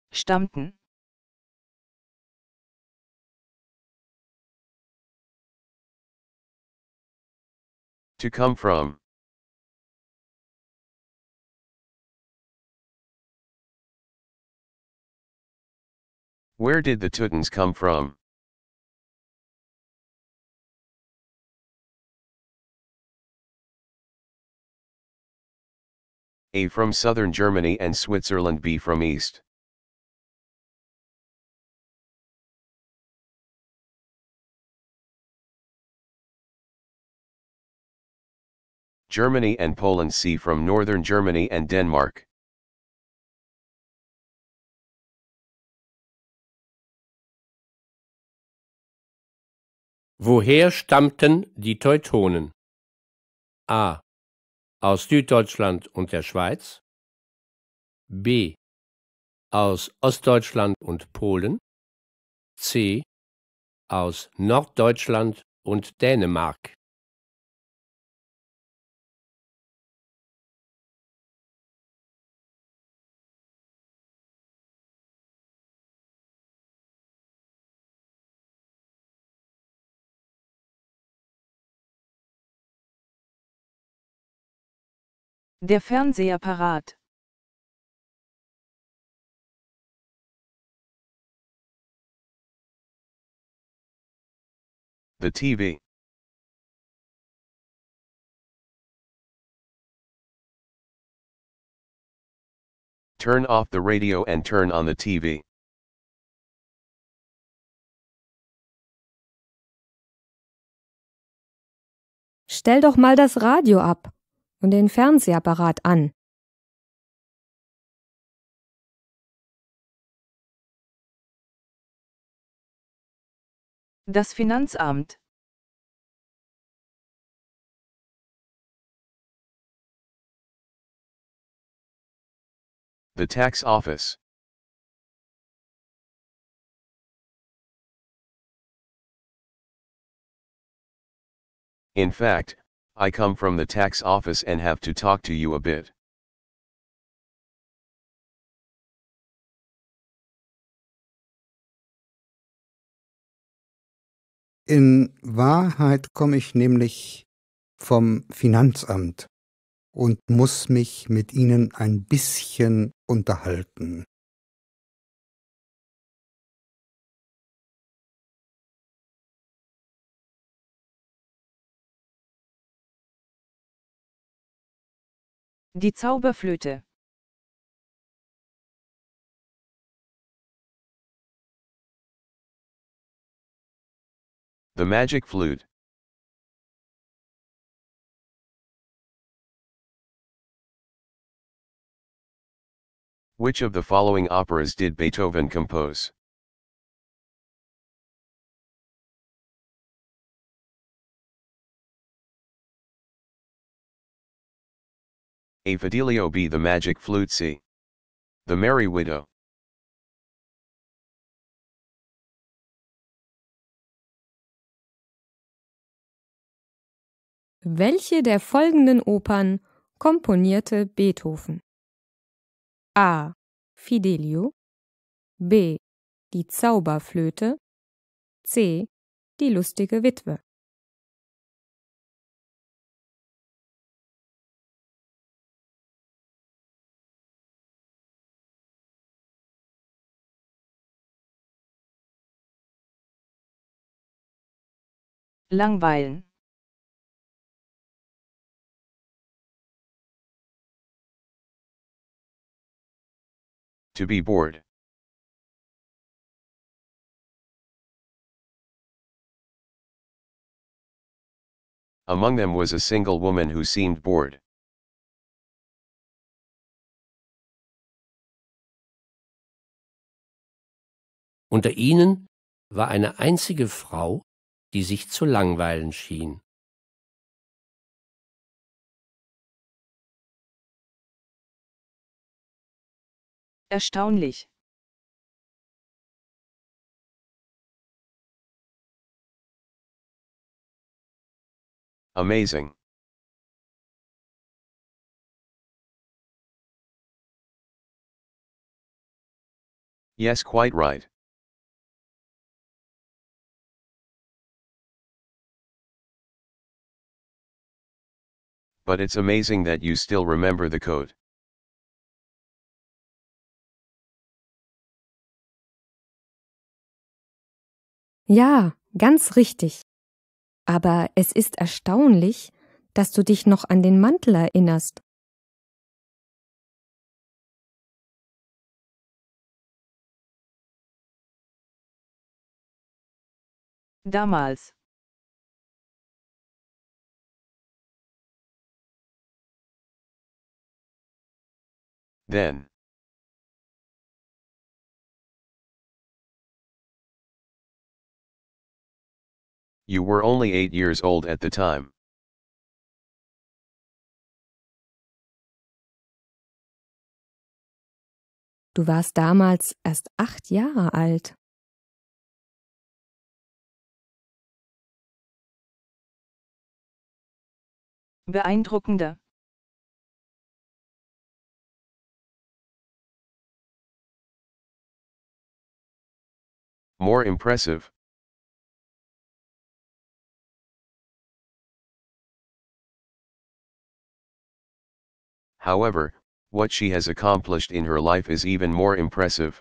stammten, To come from. Where did the Teutons come from? A. From southern Germany and Switzerland. B. From east. Germany and Poland. C. From northern Germany and Denmark. Woher stammten die Teutonen? A. Aus Süddeutschland und der Schweiz. B. Aus Ostdeutschland und Polen. C. Aus Norddeutschland und Dänemark. der Fernsehapparat, The TV. Turn off the radio and turn on the TV. Stell doch mal das Radio ab und den Fernsehapparat an. das Finanzamt, The tax office. In fact, I come from the tax office and have to talk to you a bit. In Wahrheit komme ich nämlich vom Finanzamt und muss mich mit Ihnen ein bisschen unterhalten. die Zauberflöte, The magic flute. Which of the following operas did Beethoven compose? A. Fidelio. B. The Magic Flute. C. The Merry Widow. Welche der folgenden Opern komponierte Beethoven? A. Fidelio. B. Die Zauberflöte. C. Die lustige Witwe. langweilen, To be bored. Among them was a single woman who seemed bored. Unter ihnen war eine einzige Frau, die sich zu langweilen schien. erstaunlich, Amazing. Yes, quite right. But it's amazing that you still remember the code. Ja, ganz richtig. Aber es ist erstaunlich, dass du dich noch an den Mantel erinnerst. Damals. Then. You were only 8 years old at the time. Du warst damals erst 8 Jahre alt. Beeindruckender. More impressive. However, what she has accomplished in her life is even more impressive.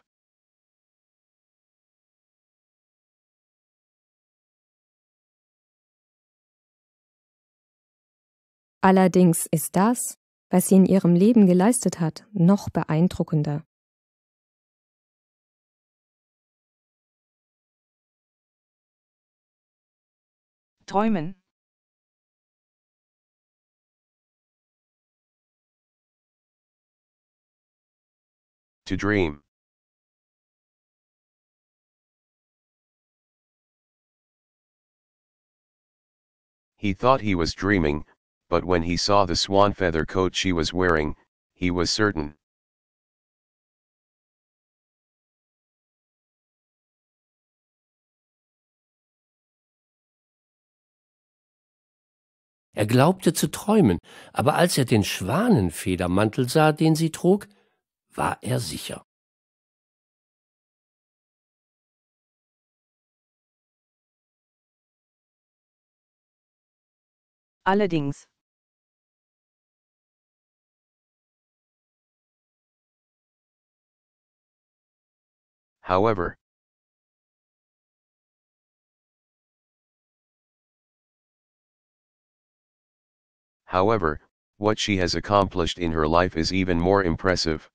Allerdings ist das, was sie in ihrem Leben geleistet hat, noch beeindruckender. Träumen. To dream. He thought he was dreaming, but when he saw the swan feather coat she was wearing, he was certain. Er glaubte zu träumen, aber als er den Schwanenfedermantel sah, den sie trug, war er sicher. Allerdings. However. However, what she has accomplished in her life is even more impressive.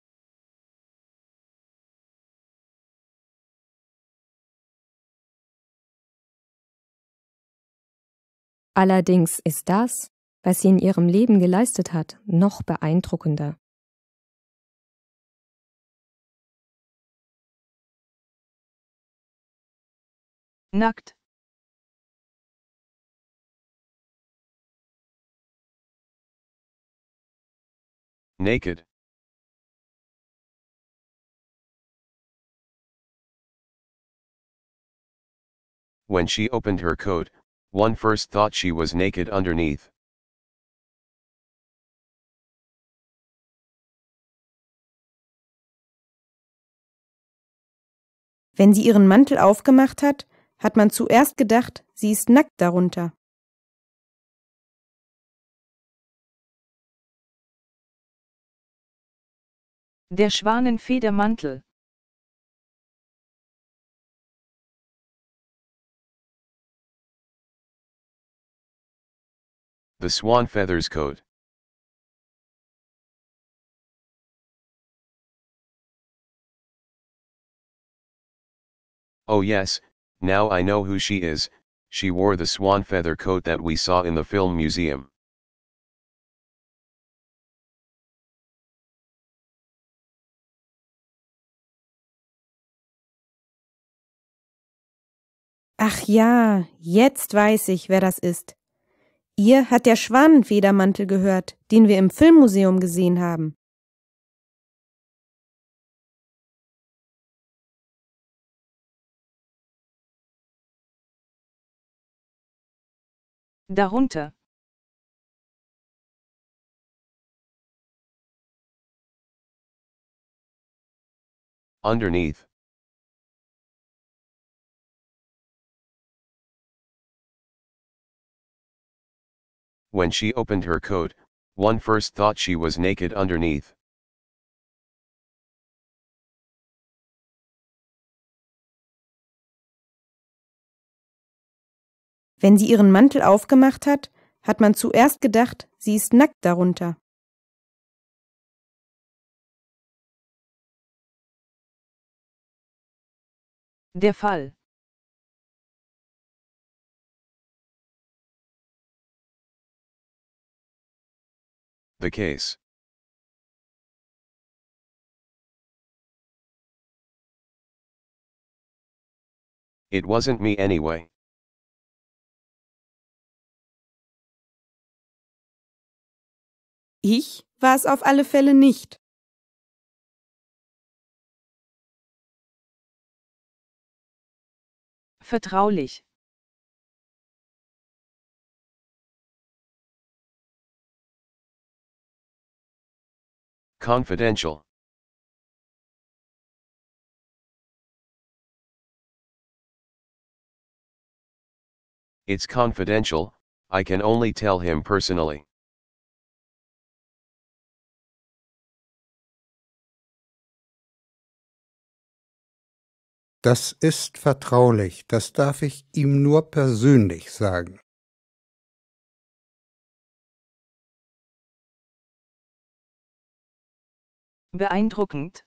Allerdings ist das, was sie in ihrem Leben geleistet hat, noch beeindruckender. Nackt. Naked. When she opened her coat, one first thought she was naked underneath. Wenn sie ihren Mantel aufgemacht hat, hat man zuerst gedacht, sie ist nackt darunter. Der Schwanenfedermantel. The swan feathers coat. Oh yes, now I know who she is. She wore the swan feather coat that we saw in the film museum. Ach ja, jetzt weiß ich, wer das ist. Ihr hat der Schwanenfedermantel gehört, den wir im Filmmuseum gesehen haben. Darunter. Underneath. When she opened her coat, one first thought she was naked underneath. Wenn sie ihren Mantel aufgemacht hat, hat man zuerst gedacht, sie ist nackt darunter. Der Fall. The case. It wasn't me anyway. Ich war es auf alle Fälle nicht. Vertraulich. Confidential. It's confidential, I can only tell him personally. Das ist vertraulich, das darf ich ihm nur persönlich sagen. Beeindruckend.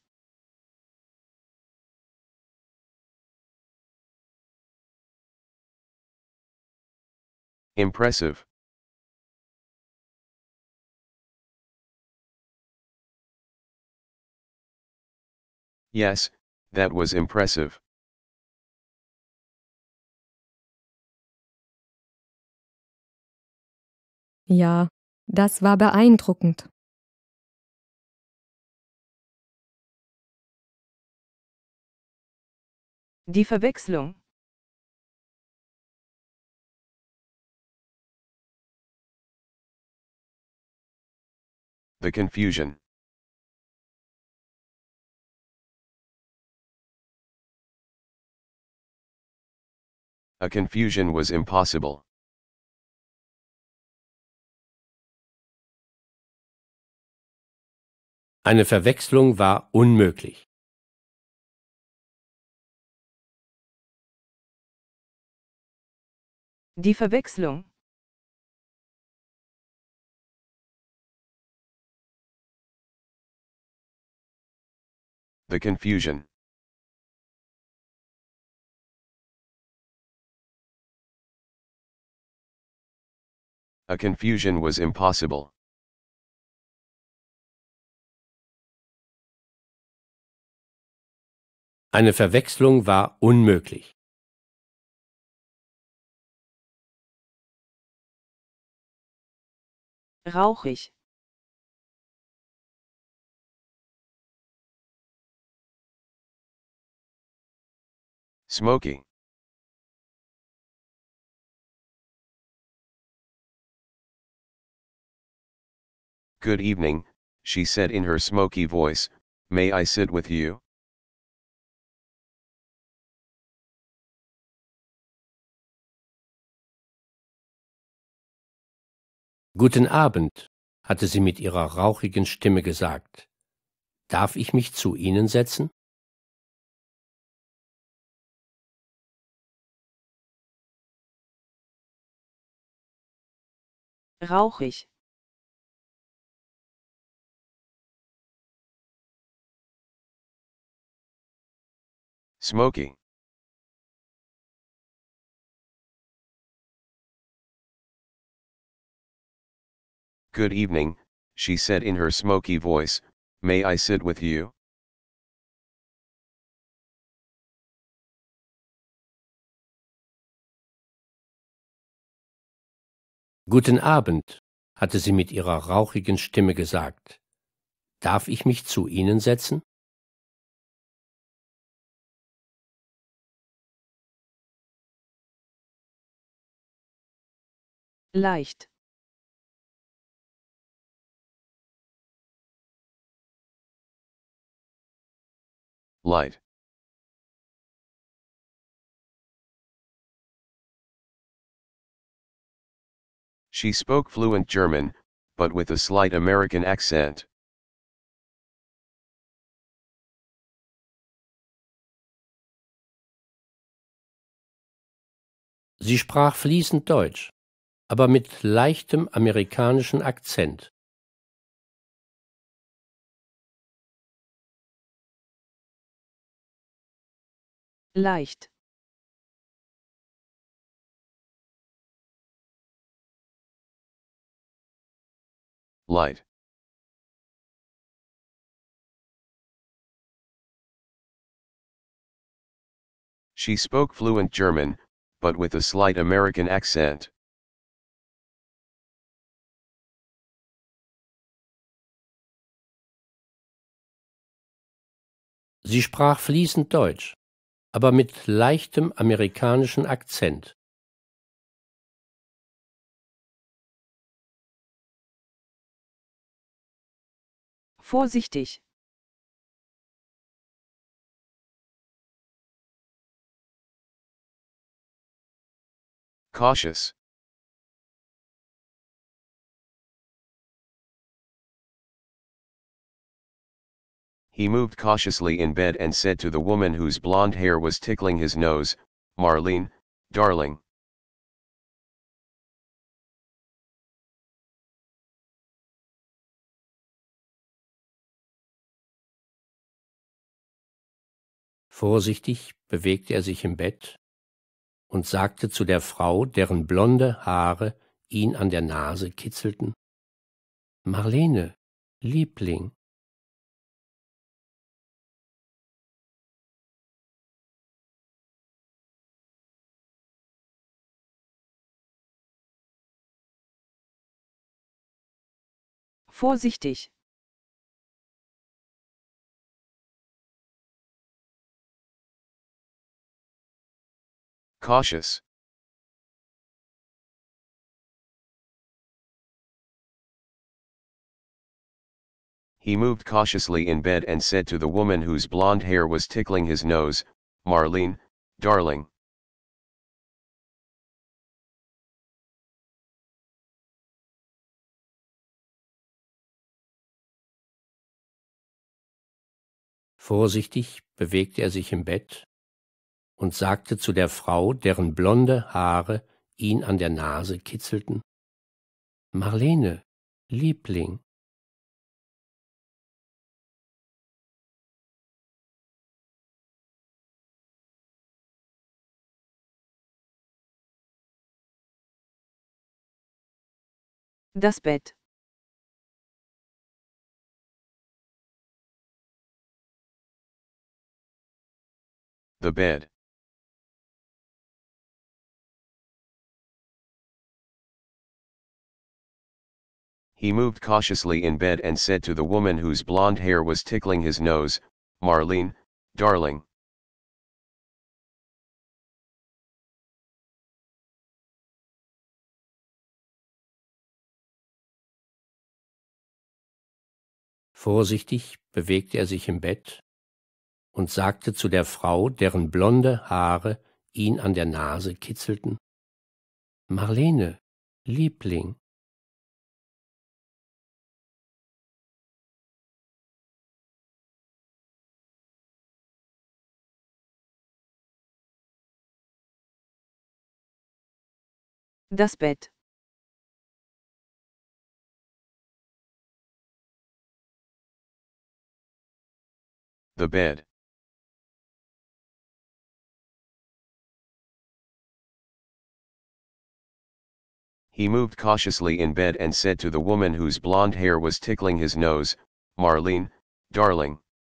Impressive. Yes, that was impressive. Ja, das war beeindruckend. Die Verwechslung. The confusion. A confusion was impossible. Eine Verwechslung war unmöglich. Die Verwechslung. The confusion. A confusion was impossible. Eine Verwechslung war unmöglich. Rauchig. Smoky. Good evening, she said in her smoky voice, may I sit with you? Guten Abend, hatte sie mit ihrer rauchigen Stimme gesagt. Darf ich mich zu Ihnen setzen? Rauchig. Smoky. Good evening, she said in her smoky voice, may I sit with you? Guten Abend, hatte sie mit ihrer rauchigen Stimme gesagt. Darf ich mich zu Ihnen setzen? Leicht. Light. She spoke fluent German, but with a slight American accent. Sie sprach fließend Deutsch, aber mit leichtem amerikanischen Akzent. Leicht. Light. She spoke fluent German, but with a slight American accent. Sie sprach fließend Deutsch, aber mit leichtem amerikanischen Akzent. Vorsichtig. Cautious. He moved cautiously in bed and said to the woman whose blonde hair was tickling his nose, "Marlene, darling." Vorsichtig bewegte er sich im Bett und sagte zu der Frau, deren blonde Haare ihn an der Nase kitzelten: »Marlene, Liebling.« Vorsichtig. Cautious. He moved cautiously in bed and said to the woman whose blonde hair was tickling his nose, "Marlene, darling." Vorsichtig bewegte er sich im Bett und sagte zu der Frau, deren blonde Haare ihn an der Nase kitzelten: »Marlene, Liebling.« Das Bett. The bed. He moved cautiously in bed and said to the woman whose blonde hair was tickling his nose, "Marlene, darling." Vorsichtig bewegte er sich im Bett und sagte zu der Frau, deren blonde Haare ihn an der Nase kitzelten: »Marlene, Liebling.« Das Bett. The bed. He moved cautiously in bed and said to the woman whose blonde hair was tickling his nose, "Marlene, darling."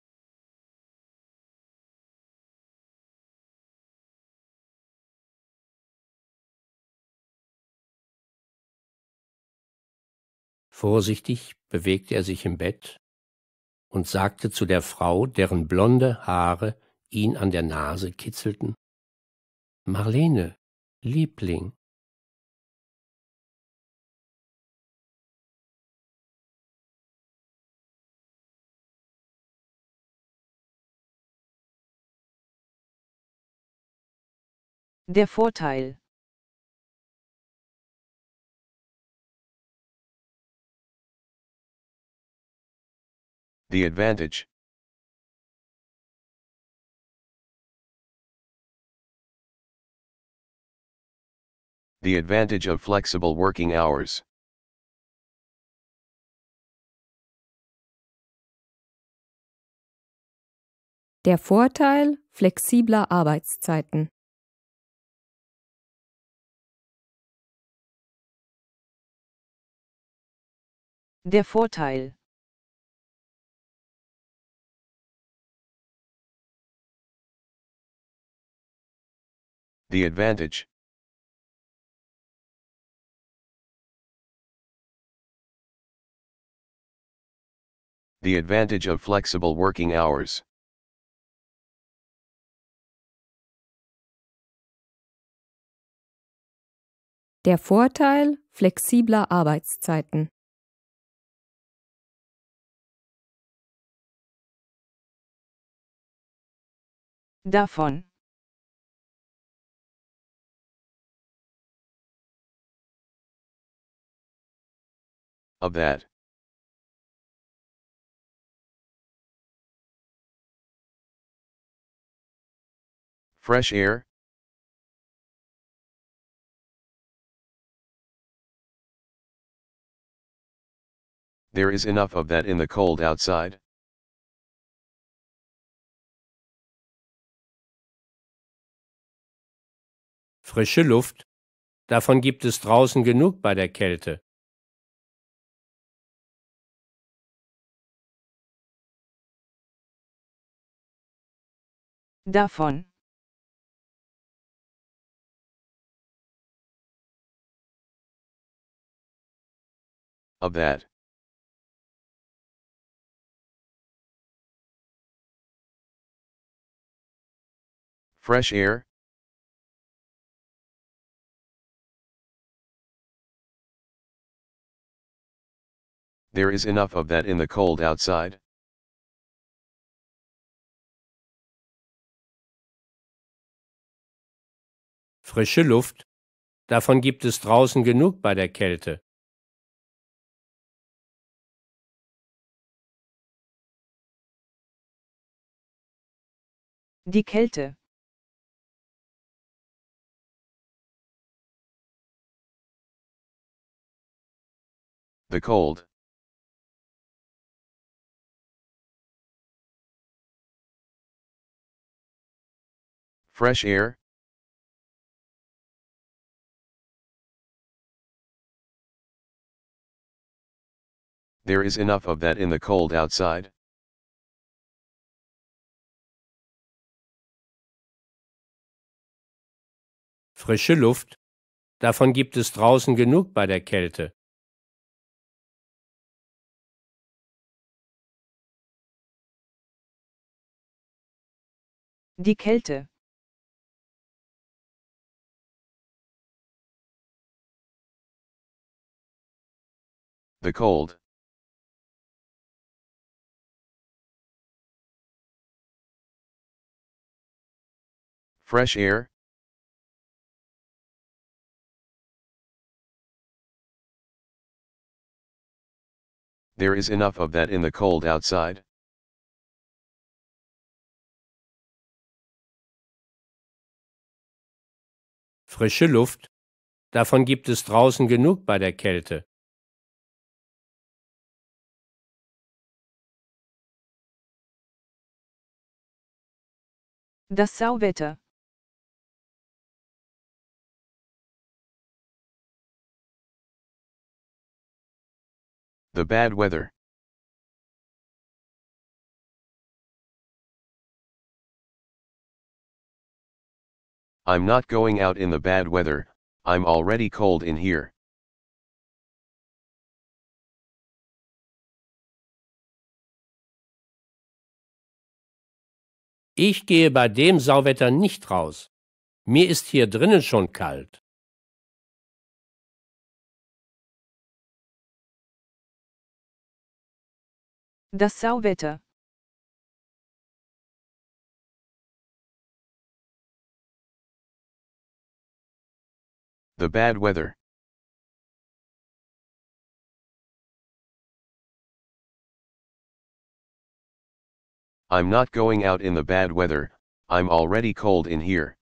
Vorsichtig bewegte er sich im Bett und sagte zu der Frau, deren blonde Haare ihn an der Nase kitzelten: »Marlene, Liebling.« Der Vorteil. The advantage. The advantage of flexible working hours. Der Vorteil flexibler Arbeitszeiten. Der Vorteil. The advantage. The advantage of flexible working hours. Der Vorteil flexibler Arbeitszeiten. Davon. Of that. Fresh air. There is enough of that in the cold outside. Frische Luft. Davon gibt es draußen genug bei der Kälte. Davon. Of that. Fresh air. There is enough of that in the cold outside. Frische Luft. Davon gibt es draußen genug bei der Kälte. Die Kälte. The cold. Fresh air. There is enough of that in the cold outside. Frische Luft. Davon gibt es draußen genug bei der Kälte. Die Kälte. The cold. Fresh air. There is enough of that in the cold outside. Frische Luft. Davon gibt es draußen genug bei der Kälte. Das Sauwetter. The bad weather. I'm not going out in the bad weather, I'm already cold in here. Ich gehe bei dem Sauwetter nicht raus. Mir ist hier drinnen schon kalt. Das Sauwetter. The bad weather. I'm not going out in the bad weather, I'm already cold in here.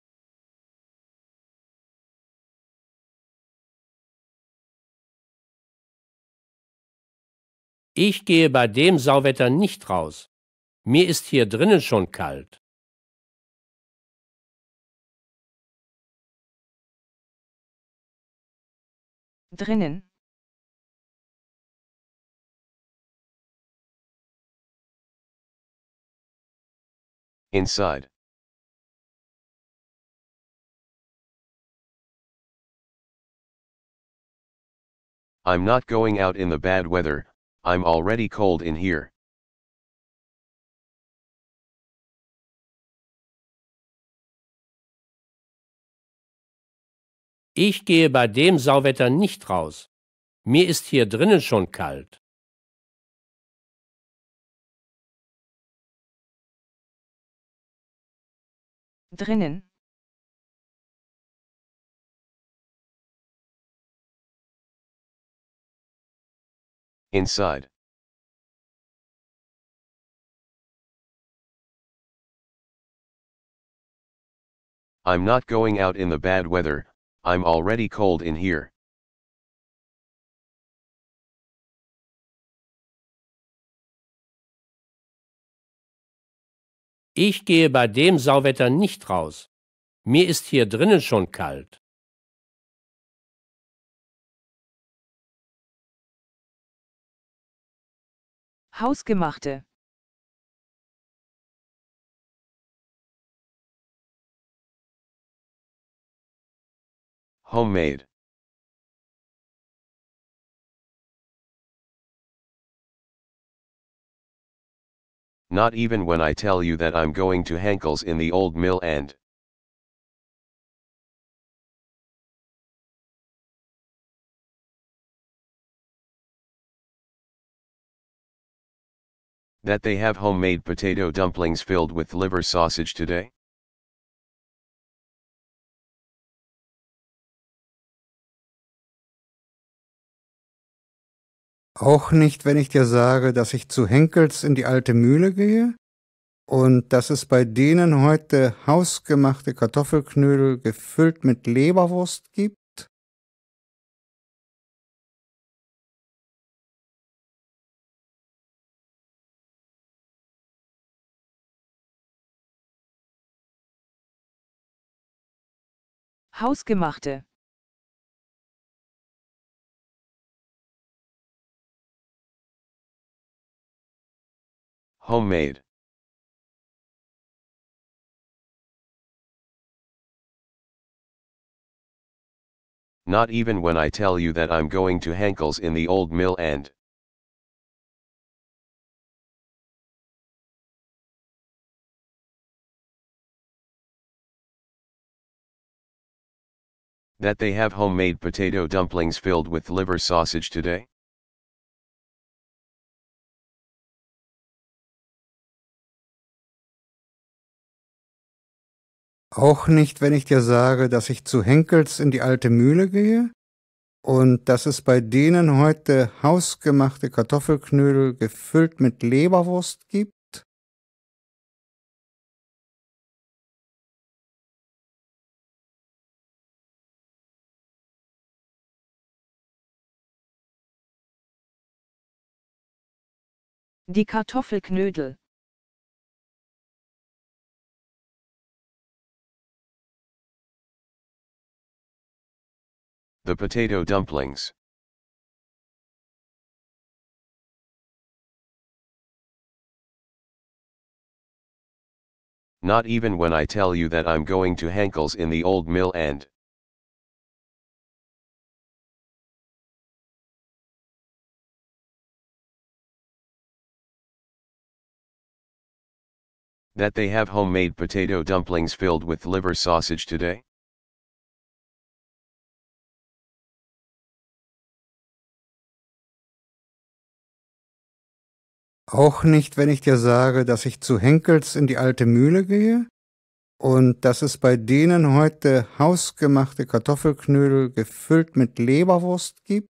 Ich gehe bei dem Sauwetter nicht raus. Mir ist hier drinnen schon kalt. Drinnen. Inside. I'm not going out in the bad weather, I'm already cold in here. Ich gehe bei dem Sauwetter nicht raus. Mir ist hier drinnen schon kalt. Drinnen. Inside. I'm not going out in the bad weather, I'm already cold in here. Ich gehe bei dem Sauwetter nicht raus. Mir ist hier drinnen schon kalt. Hausgemachte. Homemade. Not even when I tell you that I'm going to Henkel's in the old mill and that they have homemade potato dumplings filled with liver sausage today? Auch nicht, wenn ich dir sage, dass ich zu Henkels in die alte Mühle gehe und dass es bei denen heute hausgemachte Kartoffelknödel gefüllt mit Leberwurst gibt? Hausgemachte. Homemade. Not even when I tell you that I'm going to Henkel's in the old mill and that they have homemade potato dumplings filled with liver sausage today? Auch nicht, wenn ich dir sage, dass ich zu Henkels in die alte Mühle gehe und dass es bei denen heute hausgemachte Kartoffelknödel gefüllt mit Leberwurst gibt? Die Kartoffelknödel. The potato dumplings. Not even when I tell you that I'm going to Henkel's in the old mill and that they have homemade potato dumplings filled with liver sausage today? Auch nicht, wenn ich dir sage, dass ich zu Henkels in die alte Mühle gehe und dass es bei denen heute hausgemachte Kartoffelknödel gefüllt mit Leberwurst gibt?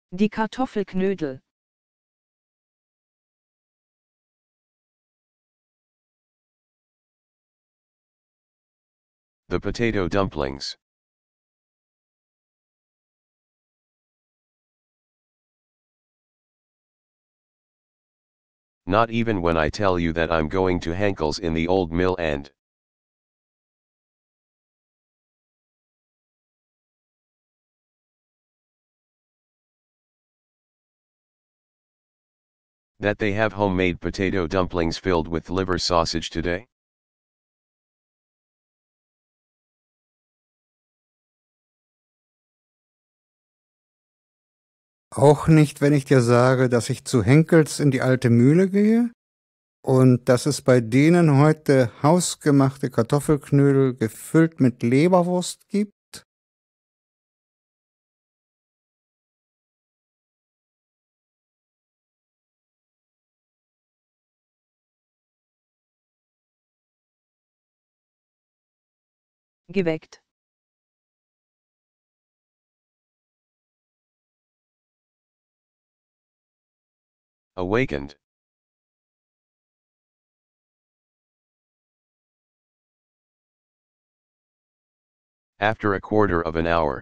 Die Kartoffelknödel. The potato dumplings. Not even when I tell you that I'm going to Henkel's in the old mill and that they have homemade potato dumplings filled with liver sausage today? Auch nicht, wenn ich dir sage, dass ich zu Henkels in die alte Mühle gehe und dass es bei denen heute hausgemachte Kartoffelknödel gefüllt mit Leberwurst gibt? Geweckt. Awakened. After a quarter of an hour.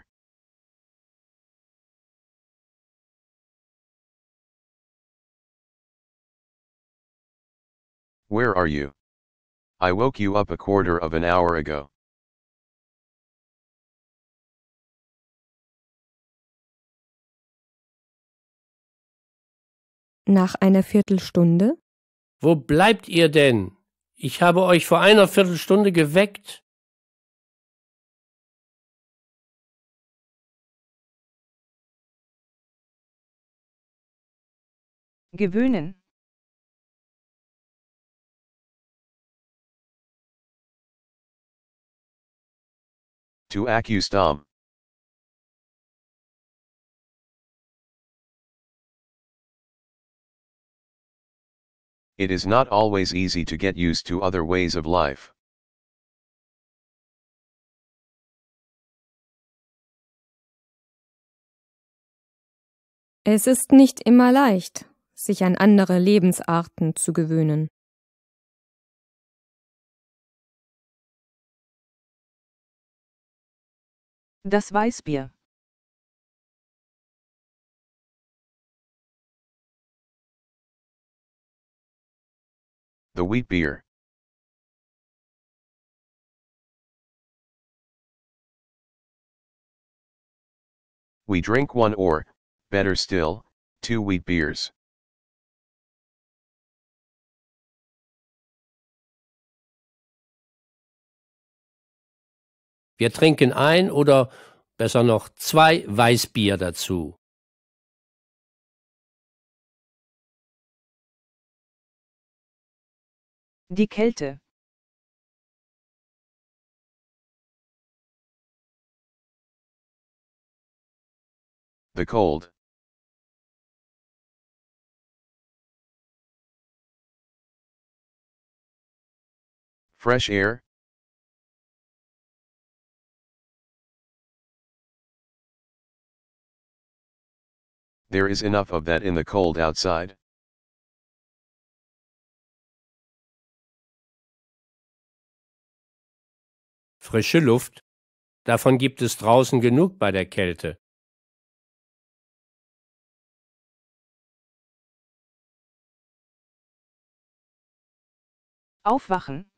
Where are you? I woke you up a quarter of an hour ago. Nach einer Viertelstunde? Wo bleibt ihr denn? Ich habe euch vor einer Viertelstunde geweckt. Gewöhnen. To accustom. It is not always easy to get used to other ways of life. Es ist nicht immer leicht, sich an andere Lebensarten zu gewöhnen. Das Weißbier. The wheat beer. We drink one or, better still, 2 wheat beers. Wir trinken ein oder besser noch 2 Weißbier dazu. Die Kälte. The cold. Fresh air. There is enough of that in the cold outside. Frische Luft. Davon gibt es draußen genug bei der Kälte. Aufwachen.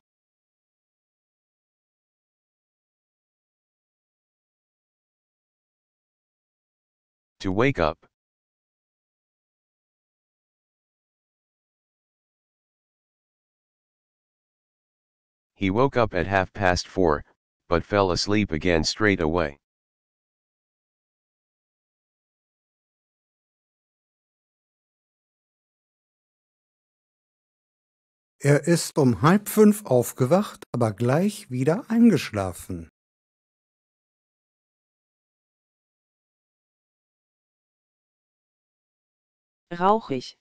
To wake up. He woke up at 4:30, but fell asleep again straight away. Er ist um 4:30 aufgewacht, aber gleich wieder eingeschlafen. Rauchig.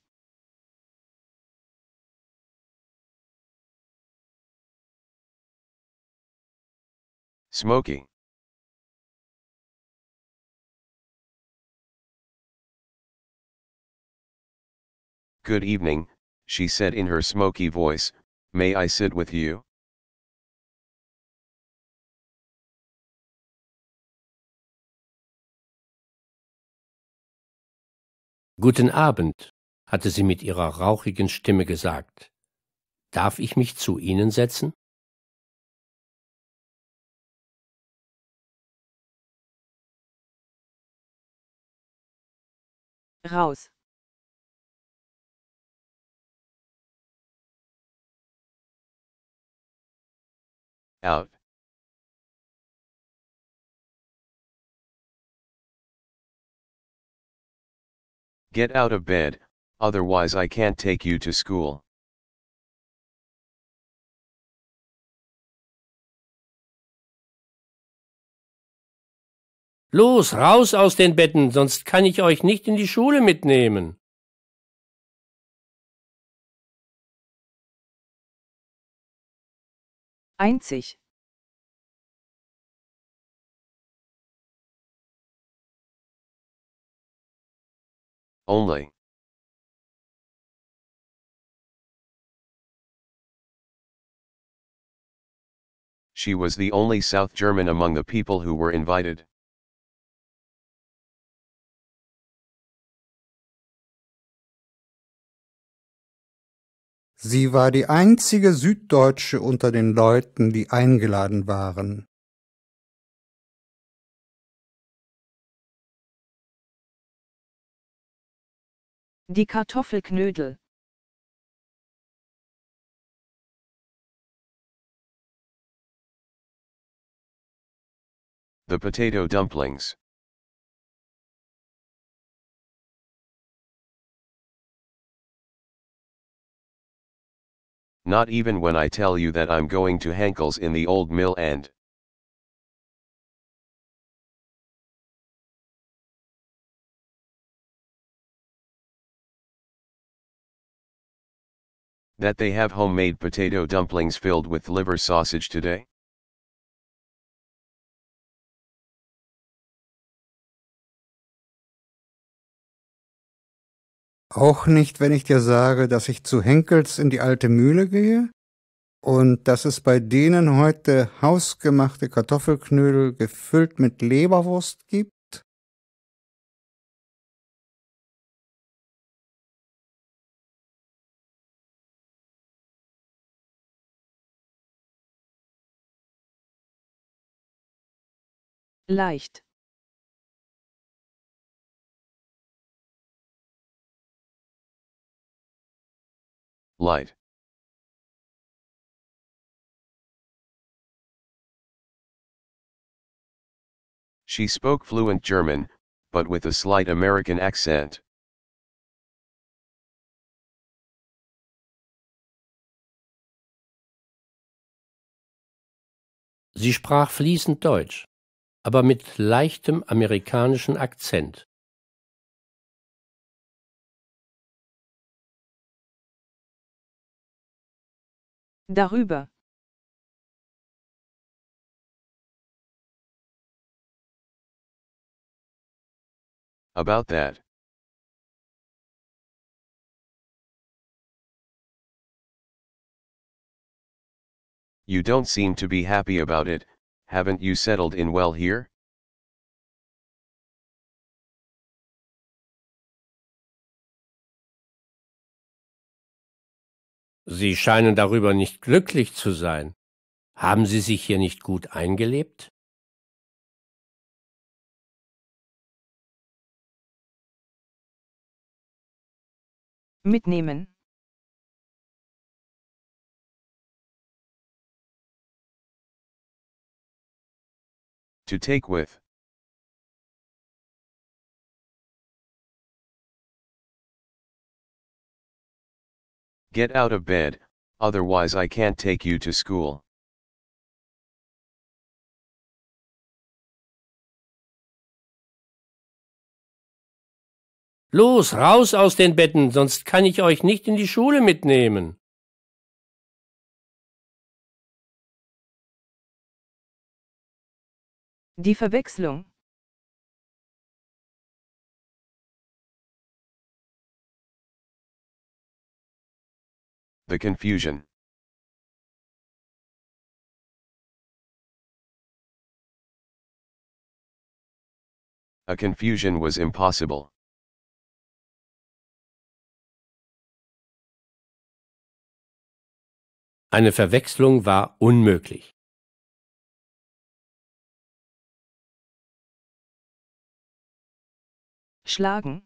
Smoky. Good evening, she said in her smoky voice, may I sit with you? Guten Abend, hatte sie mit ihrer rauchigen Stimme gesagt. Darf ich mich zu Ihnen setzen? Raus. Out. Get out of bed, otherwise I can't take you to school. Los, raus aus den Betten, sonst kann ich euch nicht in die Schule mitnehmen. Einzig. Only. She was the only South German among the people who were invited. Sie war die einzige Süddeutsche unter den Leuten, die eingeladen waren. Die Kartoffelknödel. The potato dumplings. Not even when I tell you that I'm going to Henkel's in the old mill and. That they have homemade potato dumplings filled with liver sausage today? Auch nicht, wenn ich dir sage, dass ich zu Henkels in die alte Mühle gehe und dass es bei denen heute hausgemachte Kartoffelknödel gefüllt mit Leberwurst gibt? Leicht. Light. She spoke fluent German, but with a slight American accent. Sie sprach fließend Deutsch, aber mit leichtem amerikanischen Akzent. Darüber. About that. You don't seem to be happy about it, haven't you settled in well here? Sie scheinen darüber nicht glücklich zu sein. Haben Sie sich hier nicht gut eingelebt? Mitnehmen. To take with. Get out of bed, otherwise I can't take you to school. Los, raus aus den Betten, sonst kann ich euch nicht in die Schule mitnehmen. Die Verwechslung. The confusion. A confusion was impossible. Eine Verwechslung war unmöglich. Schlagen.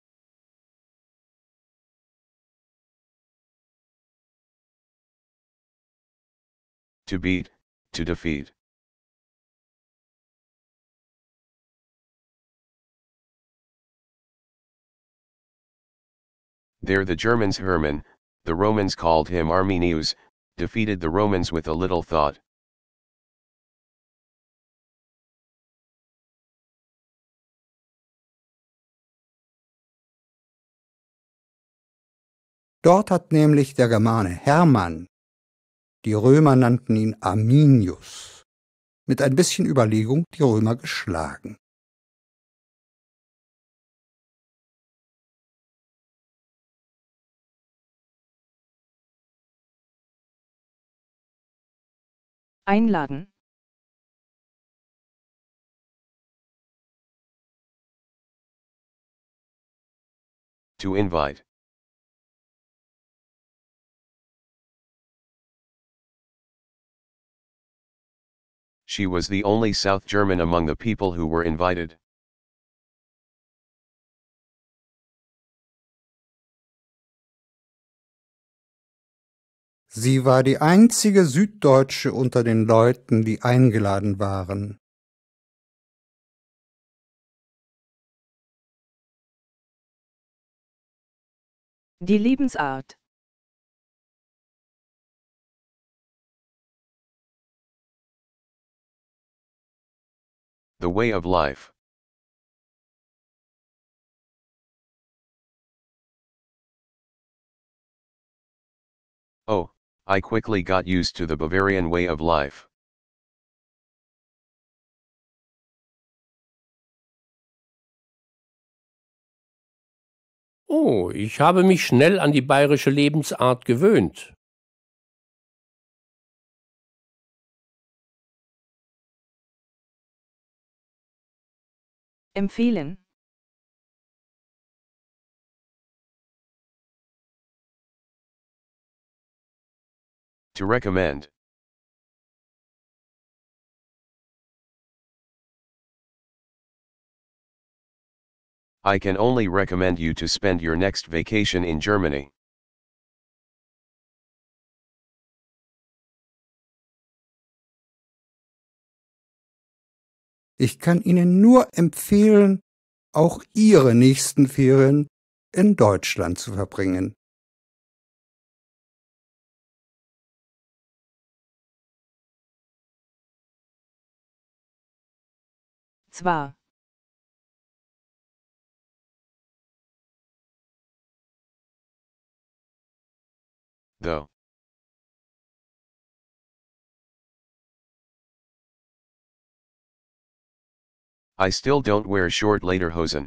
To beat, to defeat. There the Germans Hermann, the Romans called him Arminius, defeated the Romans with a little thought. Dort hat nämlich der Germane Hermann, die Römer nannten ihn Arminius, mit ein bisschen Überlegung die Römer geschlagen. Einladen. To invite. She was the only South German among the people who were invited. Sie war die einzige Süddeutsche unter den Leuten, die eingeladen waren. Die Lebensart. The way of life. Oh, I quickly got used to the Bavarian way of life. Oh, ich habe mich schnell an die bayerische Lebensart gewöhnt. Empfehlen. To recommend. I can only recommend you to spend your next vacation in Germany. Ich kann Ihnen nur empfehlen, auch Ihre nächsten Ferien in Deutschland zu verbringen. Zwar. Though. I still don't wear short lederhosen.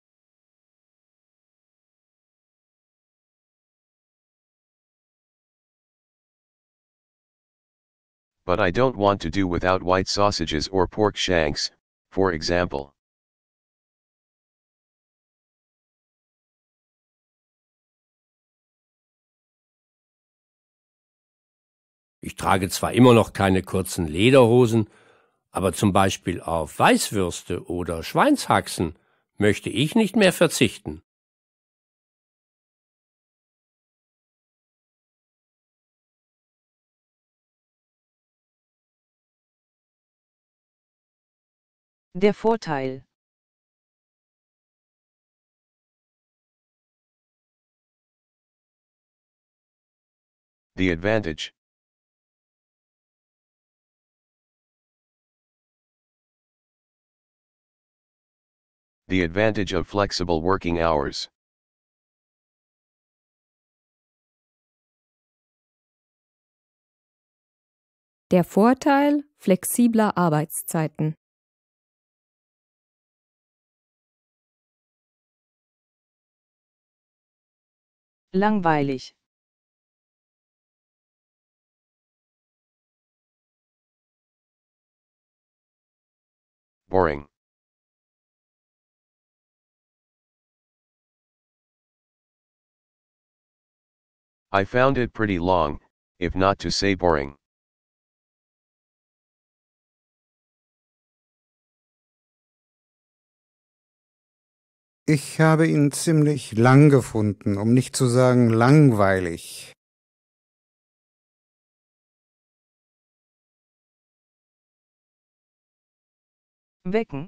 But I don't want to do without white sausages or pork shanks, for example. Ich trage zwar immer noch keine kurzen Lederhosen, aber zum Beispiel auf Weißwürste oder Schweinshaxen möchte ich nicht mehr verzichten. Der Vorteil. The advantage. The advantage of flexible working hours. Der Vorteil flexibler Arbeitszeiten. Langweilig. boring. I found it pretty long, if not to say boring. Ich habe ihn ziemlich lang gefunden, um nicht zu sagen langweilig. Wecken.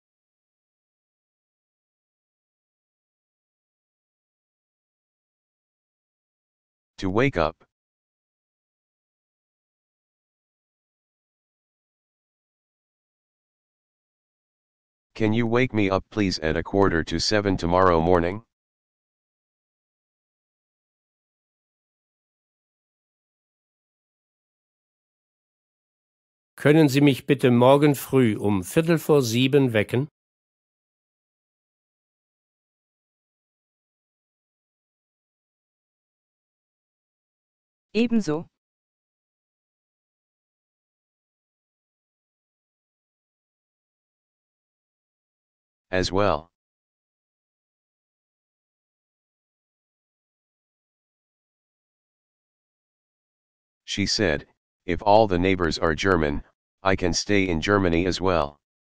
To wake up. Can you wake me up please at 6:45 tomorrow morning? Können Sie mich bitte morgen früh um 6:45 wecken? Ebenso. As well. She said, if all the neighbors are German, I can stay in Germany as well.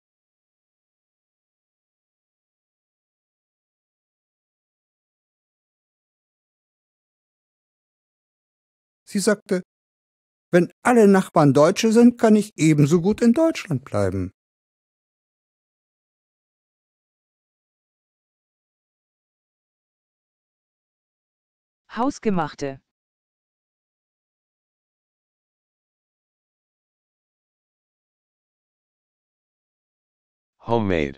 Sie sagte, wenn alle Nachbarn Deutsche sind, kann ich ebenso gut in Deutschland bleiben. Hausgemachte. Homemade.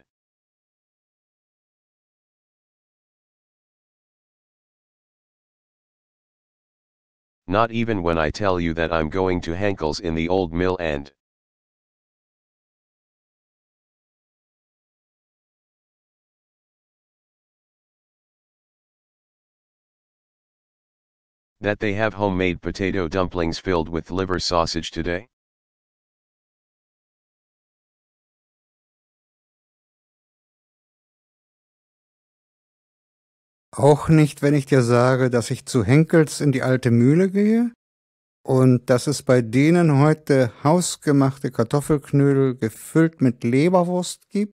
Not even when I tell you that I'm going to Henkel's in the old mill and. That they have homemade potato dumplings filled with liver sausage today? Auch nicht, wenn ich dir sage, dass ich zu Henkels in die alte Mühle gehe und dass es bei denen heute hausgemachte Kartoffelknödel gefüllt mit Leberwurst gibt?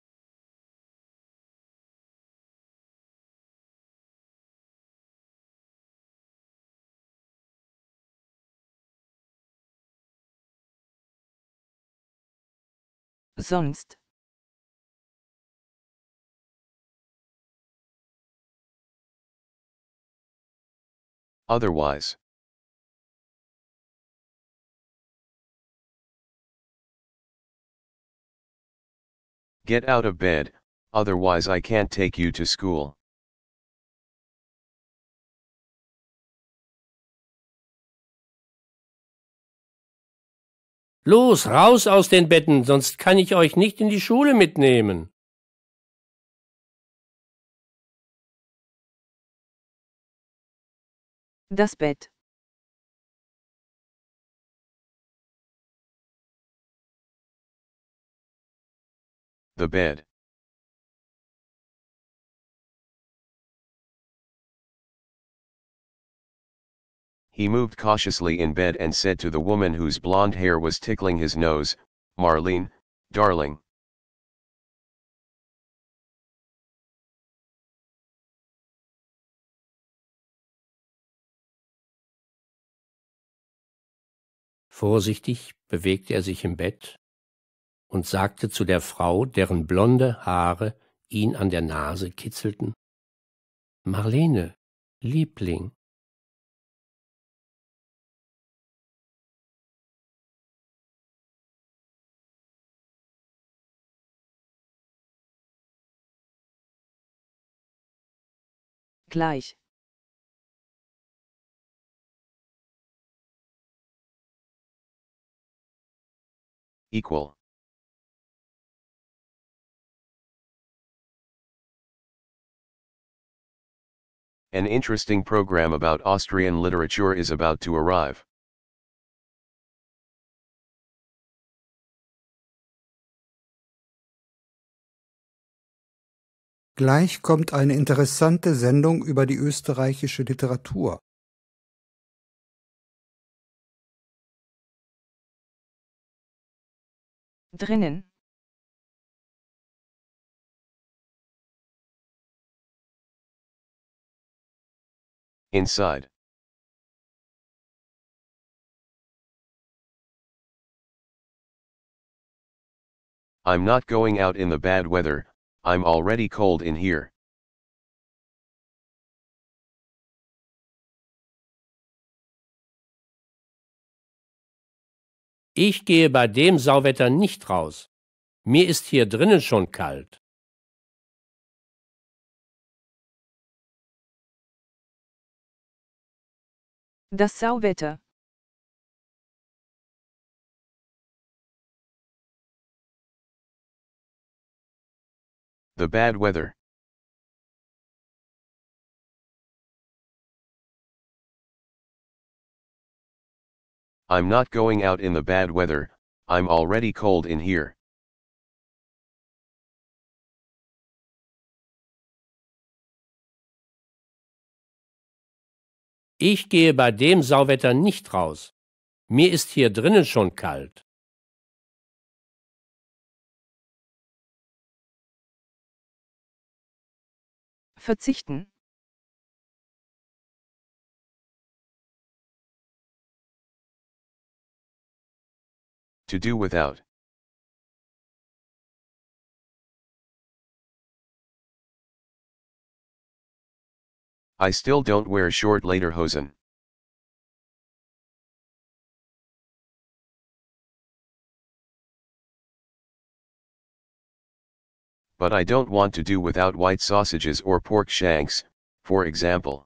Sonst. Otherwise. Get out of bed, otherwise I can't take you to school. Los, raus aus den Betten, sonst kann ich euch nicht in die Schule mitnehmen. Das Bett. The bed. He moved cautiously in bed and said to the woman whose blonde hair was tickling his nose, Marlene, darling. Vorsichtig bewegte er sich im Bett und sagte zu der Frau, deren blonde Haare ihn an der Nase kitzelten: Marlene, Liebling. Gleich. Equal. An interesting program about Austrian literature is about to arrive. Gleich kommt eine interessante Sendung über die österreichische Literatur. Drinnen. Inside. I'm not going out in the bad weather, I'm already cold in here. Ich gehe bei dem Sauwetter nicht raus. Mir ist hier drinnen schon kalt. Das Sauwetter. The bad weather. I'm not going out in the bad weather, I'm already cold in here. Ich gehe bei dem Sauwetter nicht raus. Mir ist hier drinnen schon kalt. Verzichten. To do without. I still don't wear short lederhosen. But I don't want to do without white sausages or pork shanks, for example.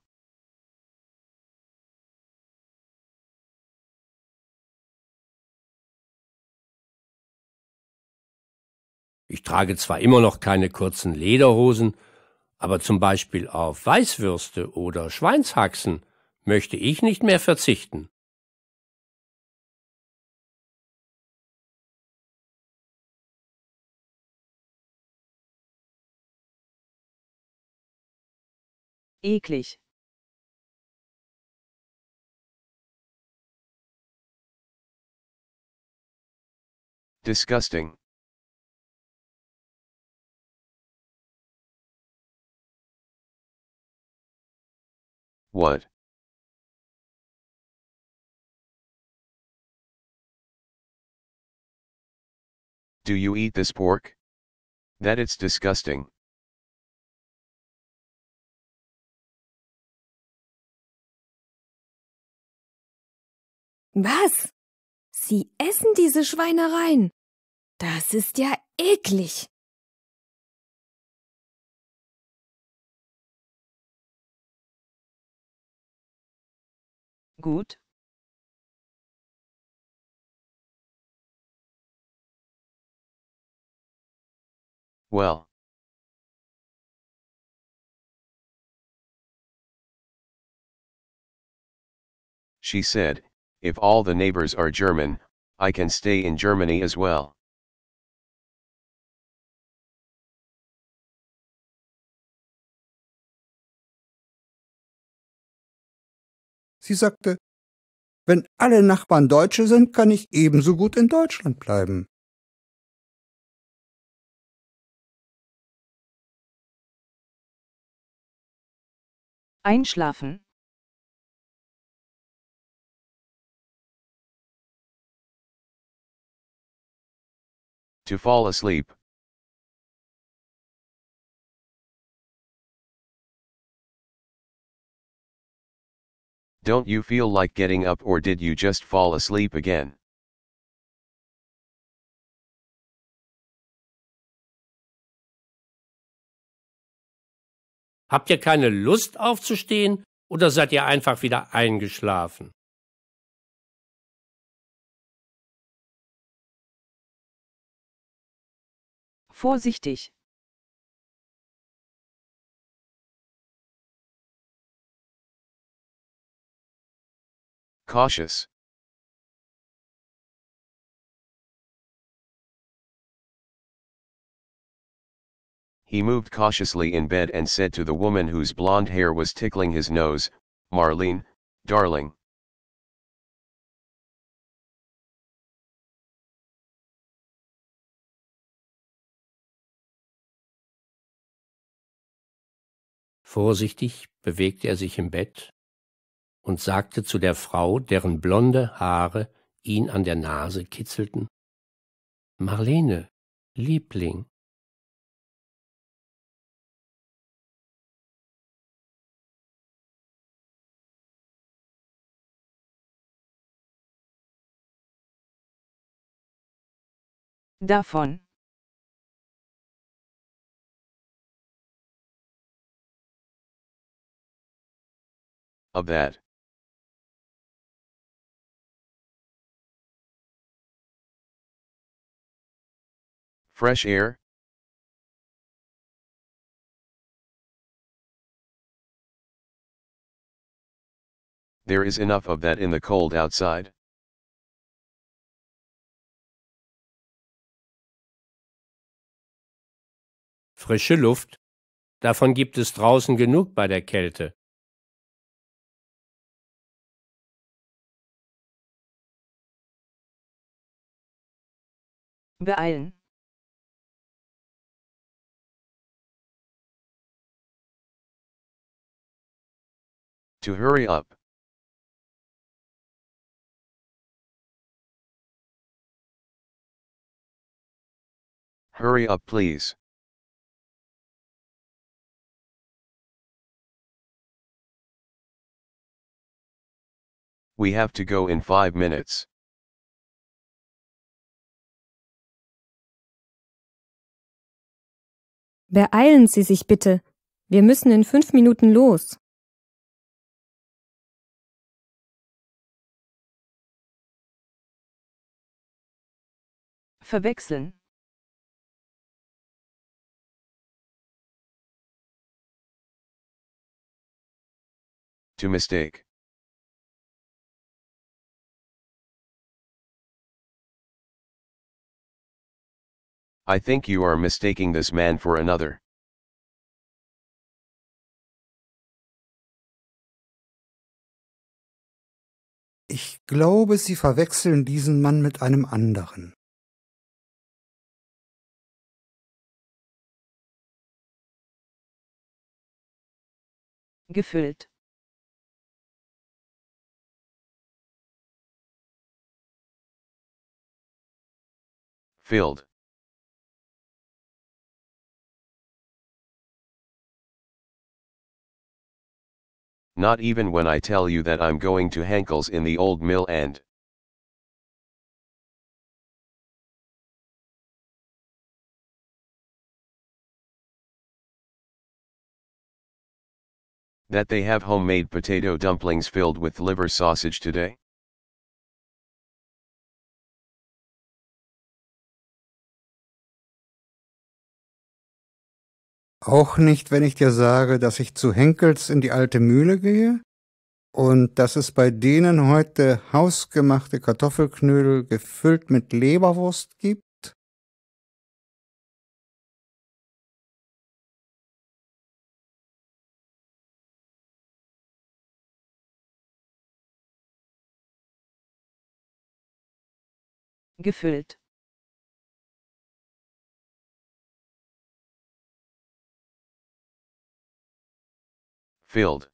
Ich trage zwar immer noch keine kurzen Lederhosen, aber zum Beispiel auf Weißwürste oder Schweinshaxen möchte ich nicht mehr verzichten. Eklig. Disgusting. What? Do you eat this pork? That it's disgusting. Was? Sie essen diese Schweinereien? Das ist ja eklig. Gut. Well. She said, if all the neighbors are German, I can stay in Germany as well. Sie sagte, wenn alle Nachbarn Deutsche sind, kann ich ebenso gut in Deutschland bleiben. Einschlafen. To fall asleep. Don't you feel like getting up, or did you just fall asleep again? Habt ihr keine Lust aufzustehen oder seid ihr einfach wieder eingeschlafen? Vorsichtig. Cautious. He moved cautiously in bed and said to the woman whose blonde hair was tickling his nose, "Marlene, darling." Vorsichtig bewegte er sich im Bett und sagte zu der Frau, deren blonde Haare ihn an der Nase kitzelten: »Marlene, Liebling.« Davon. Of that. Fresh air? There is enough of that in the cold outside. Frische Luft, davon gibt es draußen genug bei der Kälte. Beeilen. To hurry up. Hurry up, please. We have to go in 5 minutes. Beeilen Sie sich bitte. Wir müssen in 5 Minuten los. Verwechseln. To mistake. I think you are mistaking this man for another. Ich glaube, Sie verwechseln diesen Mann mit einem anderen. Gefüllt. Filled. Not even when I tell you that I'm going to Henkel's in the old mill and that they have homemade potato dumplings filled with liver sausage today? Auch nicht, wenn ich dir sage, dass ich zu Henkels in die alte Mühle gehe und dass es bei denen heute hausgemachte Kartoffelknödel gefüllt mit Leberwurst gibt? Gefüllt. Filled.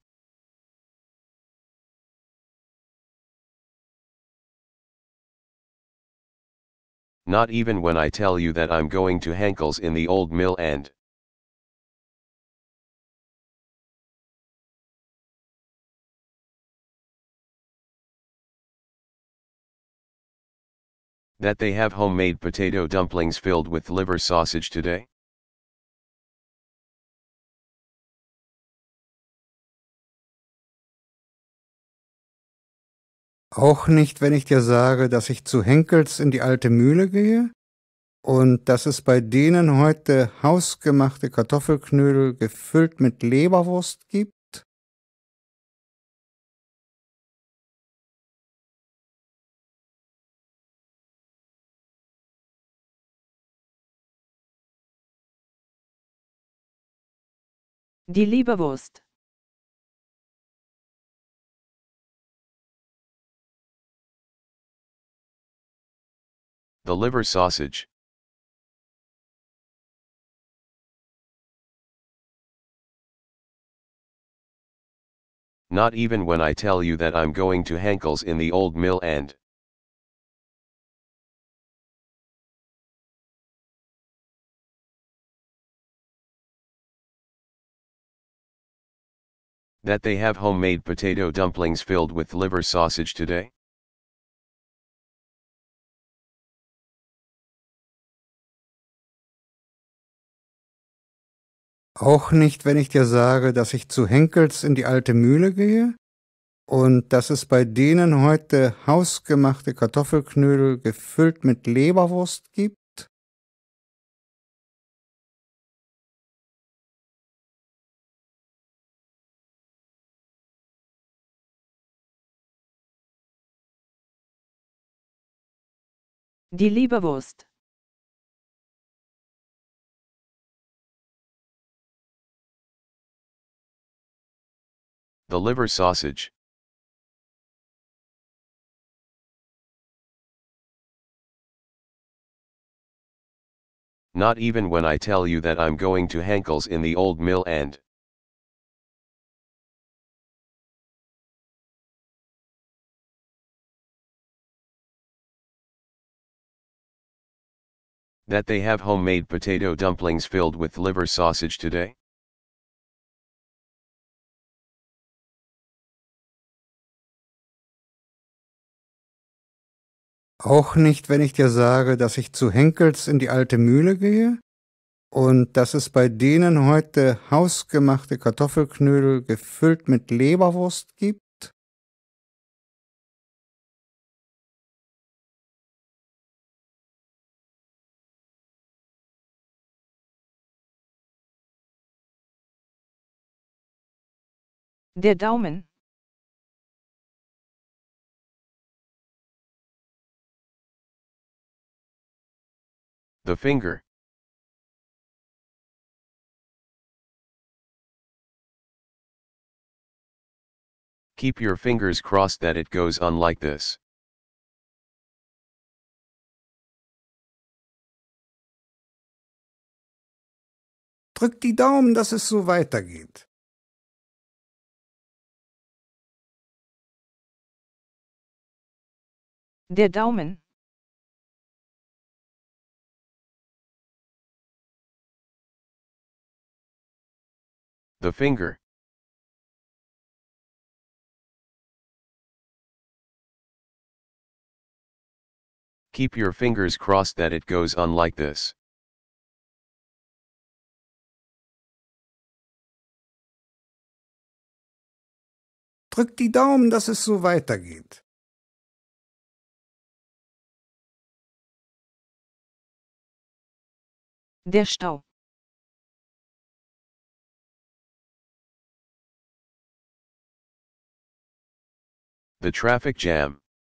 Not even when I tell you that I'm going to Henkel's in the old mill and that they have homemade potato dumplings filled with liver sausage today? Auch nicht, wenn ich dir sage, dass ich zu Henkels in die alte Mühle gehe und dass es bei denen heute hausgemachte Kartoffelknödel gefüllt mit Leberwurst gibt? Die Leberwurst. The liver sausage. Not even when I tell you that I'm going to Henkel's in the old mill end. That they have homemade potato dumplings filled with liver sausage today? Auch nicht, wenn ich dir sage, dass ich zu Henkels in die alte Mühle gehe und dass es bei denen heute hausgemachte Kartoffelknödel gefüllt mit Leberwurst gibt? Die Leberwurst. The liver sausage. Not even when I tell you that I'm going to Henkel's in the old mill end. That they have homemade potato dumplings filled with liver sausage today? Auch nicht, wenn ich dir sage, dass ich zu Henkels in die alte Mühle gehe und dass es bei denen heute hausgemachte Kartoffelknödel gefüllt mit Leberwurst gibt? Der Daumen. The finger. Keep your fingers crossed that it goes on like this. Drück die Daumen, dass es so weitergeht. Der Daumen. The finger. Keep your fingers crossed that it goes on like this. Drück die Daumen, dass es so weitergeht. Der Stau. The traffic jam.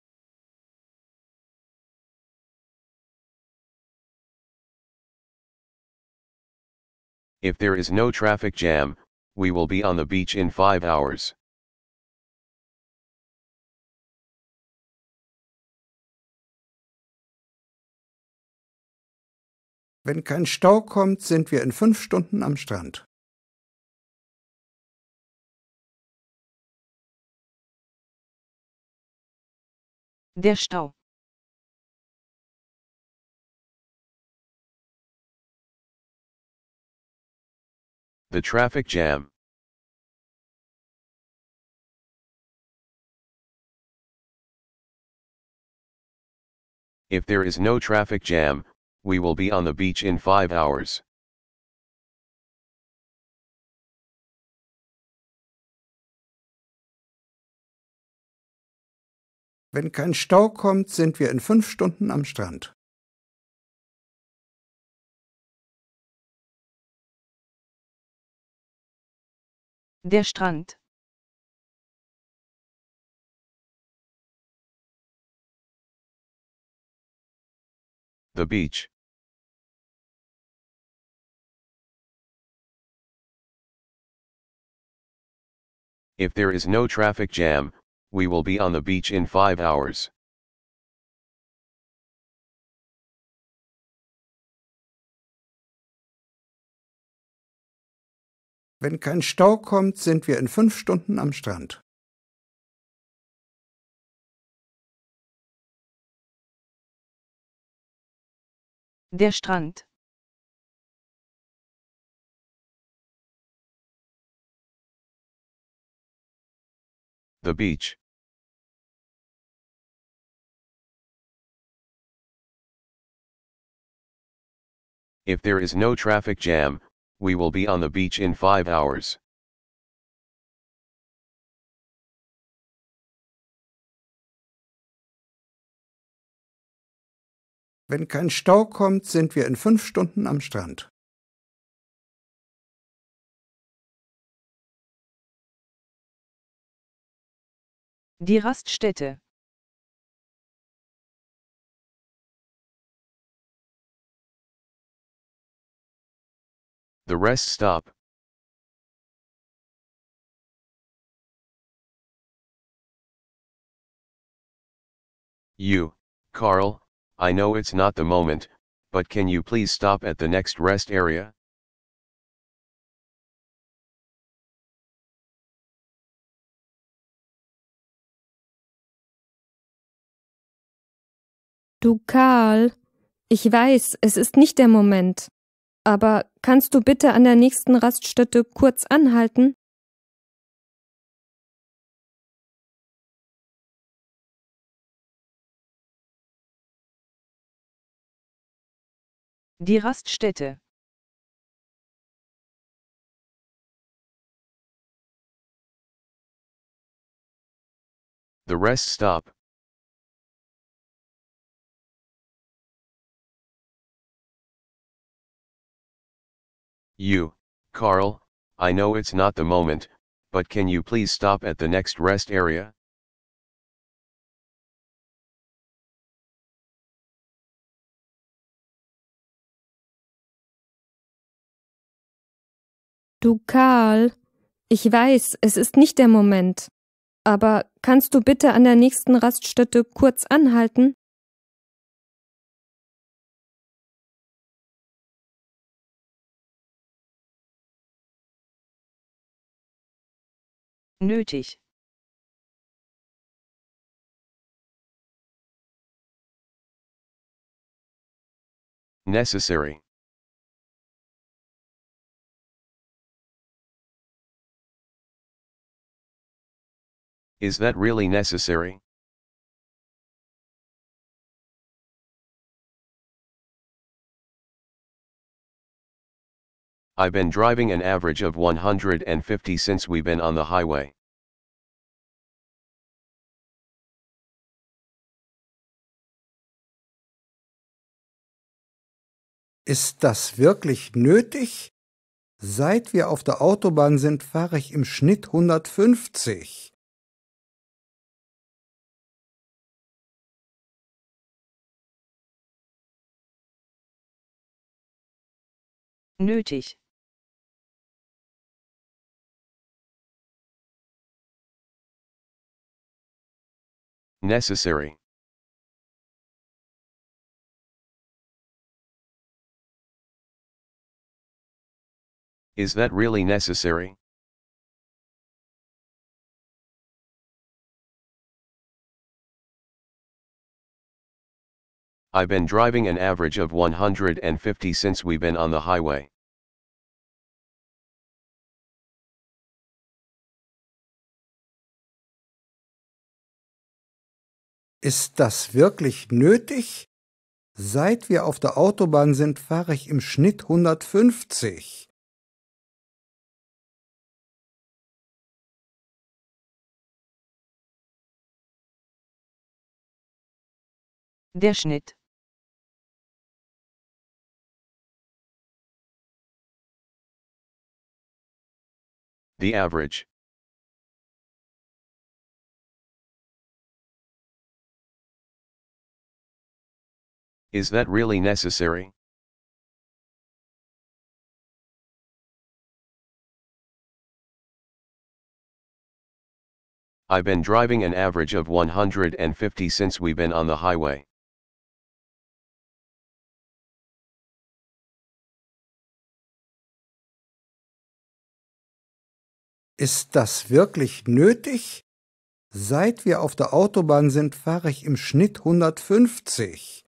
If there is no traffic jam, we will be on the beach in 5 hours. Wenn kein Stau kommt, sind wir in 5 Stunden am Strand. Der Stau. The traffic jam. If there is no traffic jam, we will be on the beach in 5 hours. Wenn kein Stau kommt, sind wir in 5 Stunden am Strand. Der Strand. The beach. If there is no traffic jam, we will be on the beach in 5 hours. Wenn kein Stau kommt, sind wir in 5 Stunden am Strand. Der Strand. The beach. If there is no traffic jam, we will be on the beach in 5 hours. Wenn kein Stau kommt, sind wir in 5 Stunden am Strand. Die Raststätte. The rest stop. You, Carl, I know it's not the moment, but can you please stop at the next rest area? Du Karl, ich weiß, es ist nicht der Moment. Aber kannst du bitte an der nächsten Raststätte kurz anhalten? Die Raststätte. The rest stop. You, Carl, I know it's not the moment, but can you please stop at the next rest area? Du Karl, ich weiß, es ist nicht der Moment. Aber kannst du bitte an der nächsten Raststätte kurz anhalten? Nötig. Necessary. Is that really necessary? I've been driving an average of 150 since we've been on the highway. Ist das wirklich nötig? Seit wir auf der Autobahn sind, fahre ich im Schnitt 150. Nötig. Necessary. Is that really necessary? I've been driving an average of 150 since we've been on the highway. Ist das wirklich nötig? Seit wir auf der Autobahn sind, fahre ich im Schnitt 150. Der Schnitt. The average. Is that really necessary? I've been driving an average of 150 since we've been on the highway. Ist das wirklich nötig? Seit wir auf der Autobahn sind, fahre ich im Schnitt 150.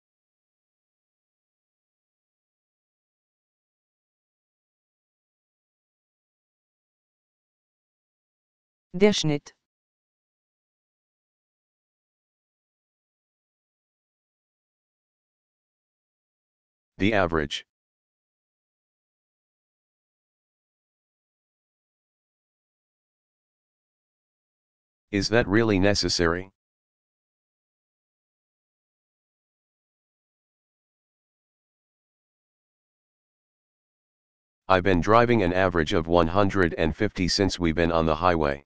Der Schnitt. The average. Is that really necessary? I've been driving an average of 150 since we've been on the highway.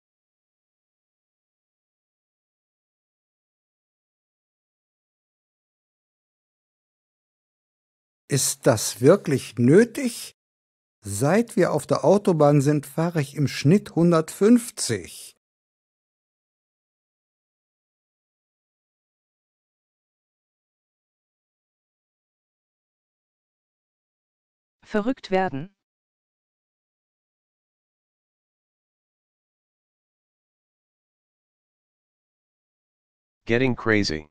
Ist das wirklich nötig? Seit wir auf der Autobahn sind, fahre ich im Schnitt 150. Verrückt werden. Getting crazy.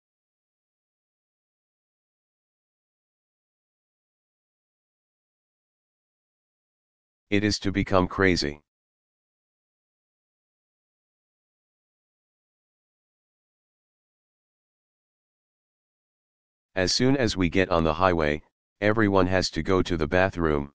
It is to become crazy. As soon as we get on the highway, everyone has to go to the bathroom.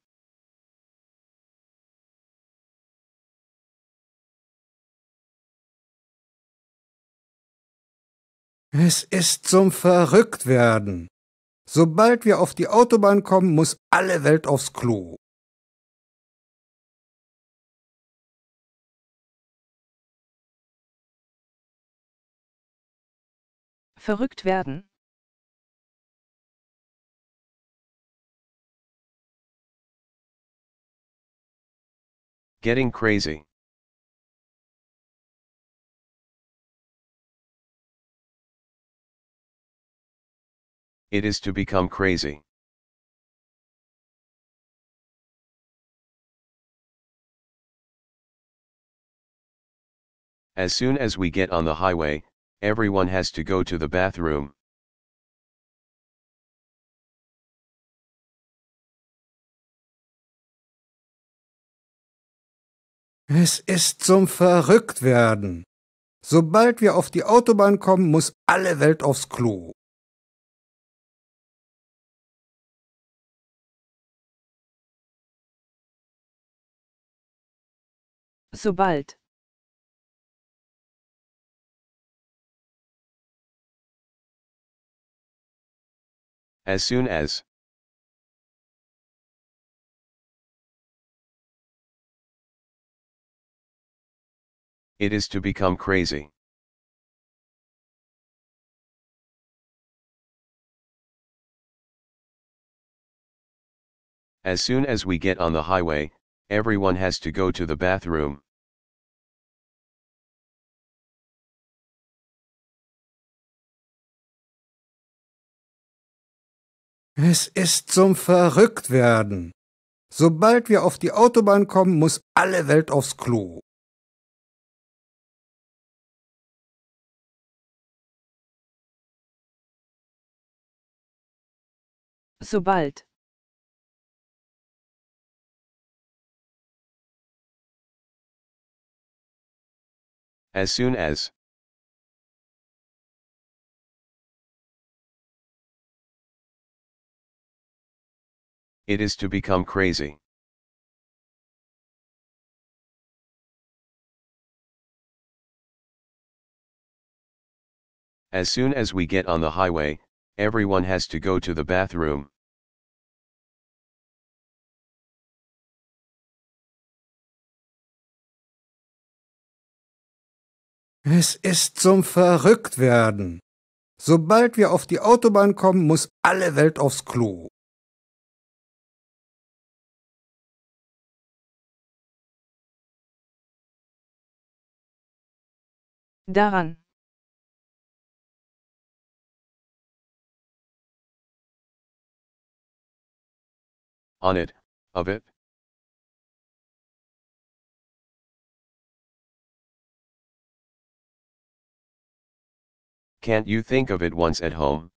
Es ist zum Verrücktwerden. Sobald wir auf die Autobahn kommen, muss alle Welt aufs Klo. Verrückt werden. Getting crazy. It is to become crazy. As soon as we get on the highway, everyone has to go to the bathroom. Es ist zum Verrücktwerden. Sobald wir auf die Autobahn kommen, muss alle Welt aufs Klo. Sobald. As soon as. It is to become crazy. As soon as we get on the highway, everyone has to go to the bathroom. Es ist zum Verrücktwerden. Sobald wir auf die Autobahn kommen, muss alle Welt aufs Klo. Sobald. As soon as. It is to become crazy. As soon as we get on the highway, everyone has to go to the bathroom. Es ist zum Verrücktwerden. Sobald wir auf die Autobahn kommen, muss alle Welt aufs Klo. Daran. On it, of it. Can't you think of it once at home?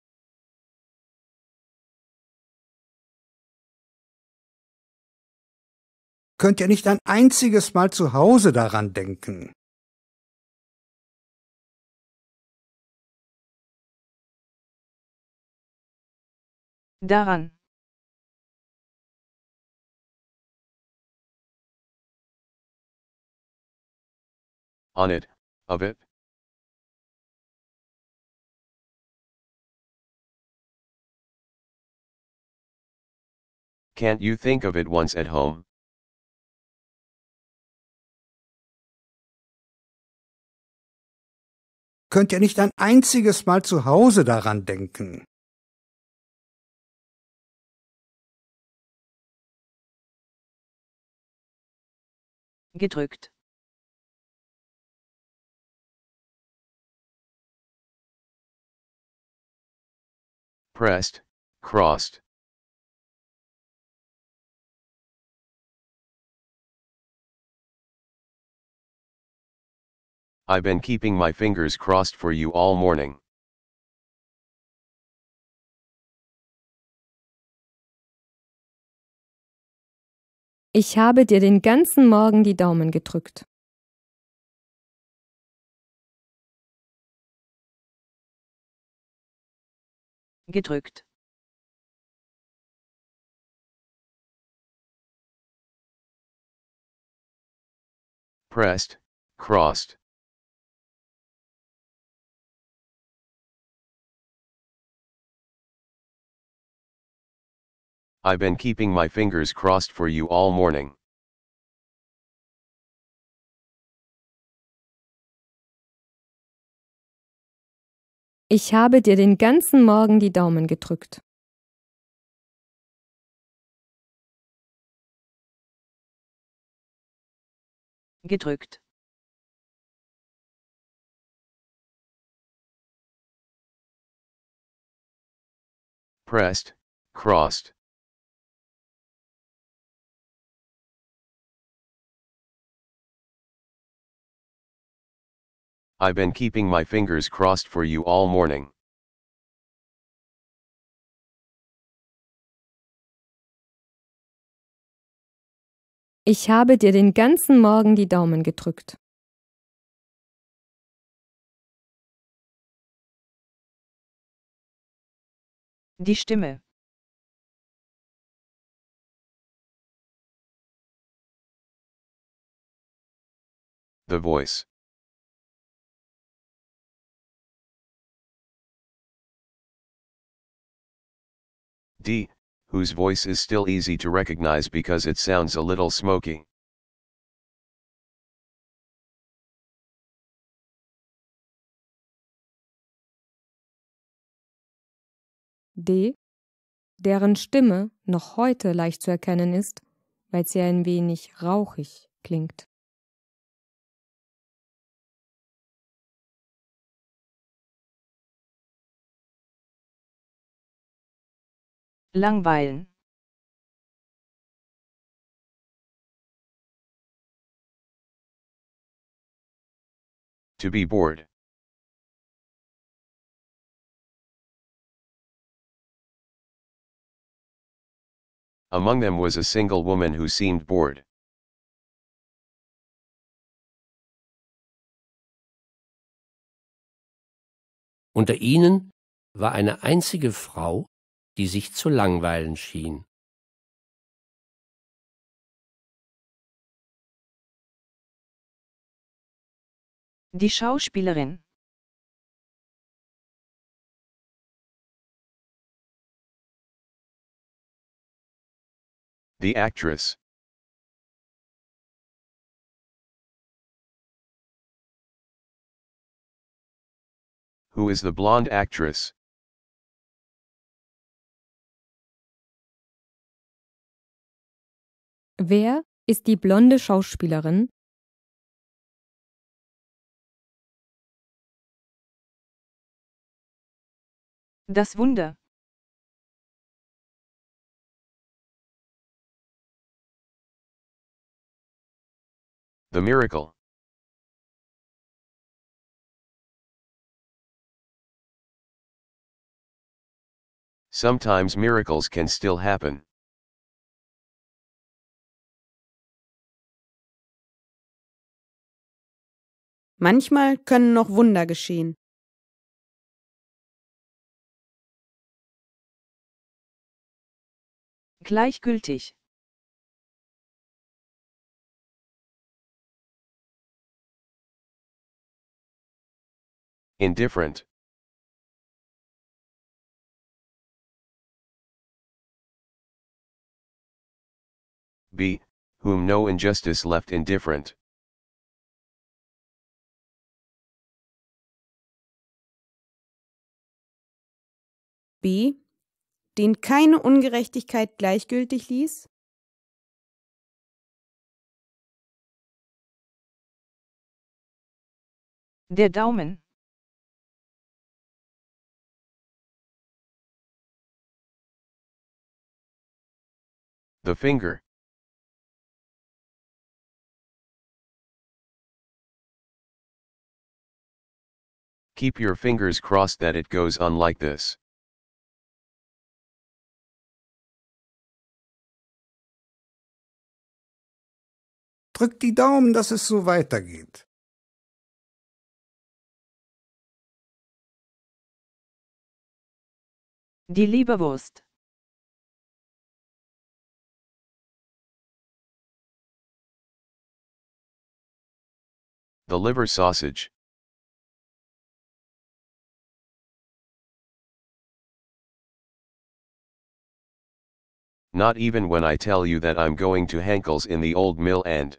Könnt ihr nicht ein einziges Mal zu Hause daran denken? Daran. On it, of it. Can't you think of it once at home? Könnt ihr nicht ein einziges Mal zu Hause daran denken? Gedrückt. Pressed, crossed. I've been keeping my fingers crossed for you all morning. Ich habe dir den ganzen Morgen die Daumen gedrückt. Gedrückt. Pressed, crossed. I've been keeping my fingers crossed for you all morning. Ich habe dir den ganzen Morgen die Daumen gedrückt. Gedrückt. Pressed, crossed. I've been keeping my fingers crossed for you all morning. Ich habe dir den ganzen Morgen die Daumen gedrückt. Die Stimme. The voice. D, whose voice is still easy to recognize because it sounds a little smoky. D, deren Stimme noch heute leicht zu erkennen ist, weil sie ein wenig rauchig klingt. Langweilen. To be bored. Among them was a single woman who seemed bored. Unter ihnen war eine einzige Frau, die sich zu langweilen schien. Die Schauspielerin. The actress. Who is the blonde actress? Wer ist die blonde Schauspielerin? Das Wunder. The miracle. Sometimes miracles can still happen. Manchmal können noch Wunder geschehen. Gleichgültig. Indifferent. B. Whom no injustice left indifferent. B. Den keine Ungerechtigkeit gleichgültig ließ. Der Daumen. The finger. Keep your fingers crossed that it goes on like this. Drück die Daumen, dass es so weitergeht. Die Leberwurst. The liver sausage. Not even when I tell you that I'm going to Henkel's in the old mill and.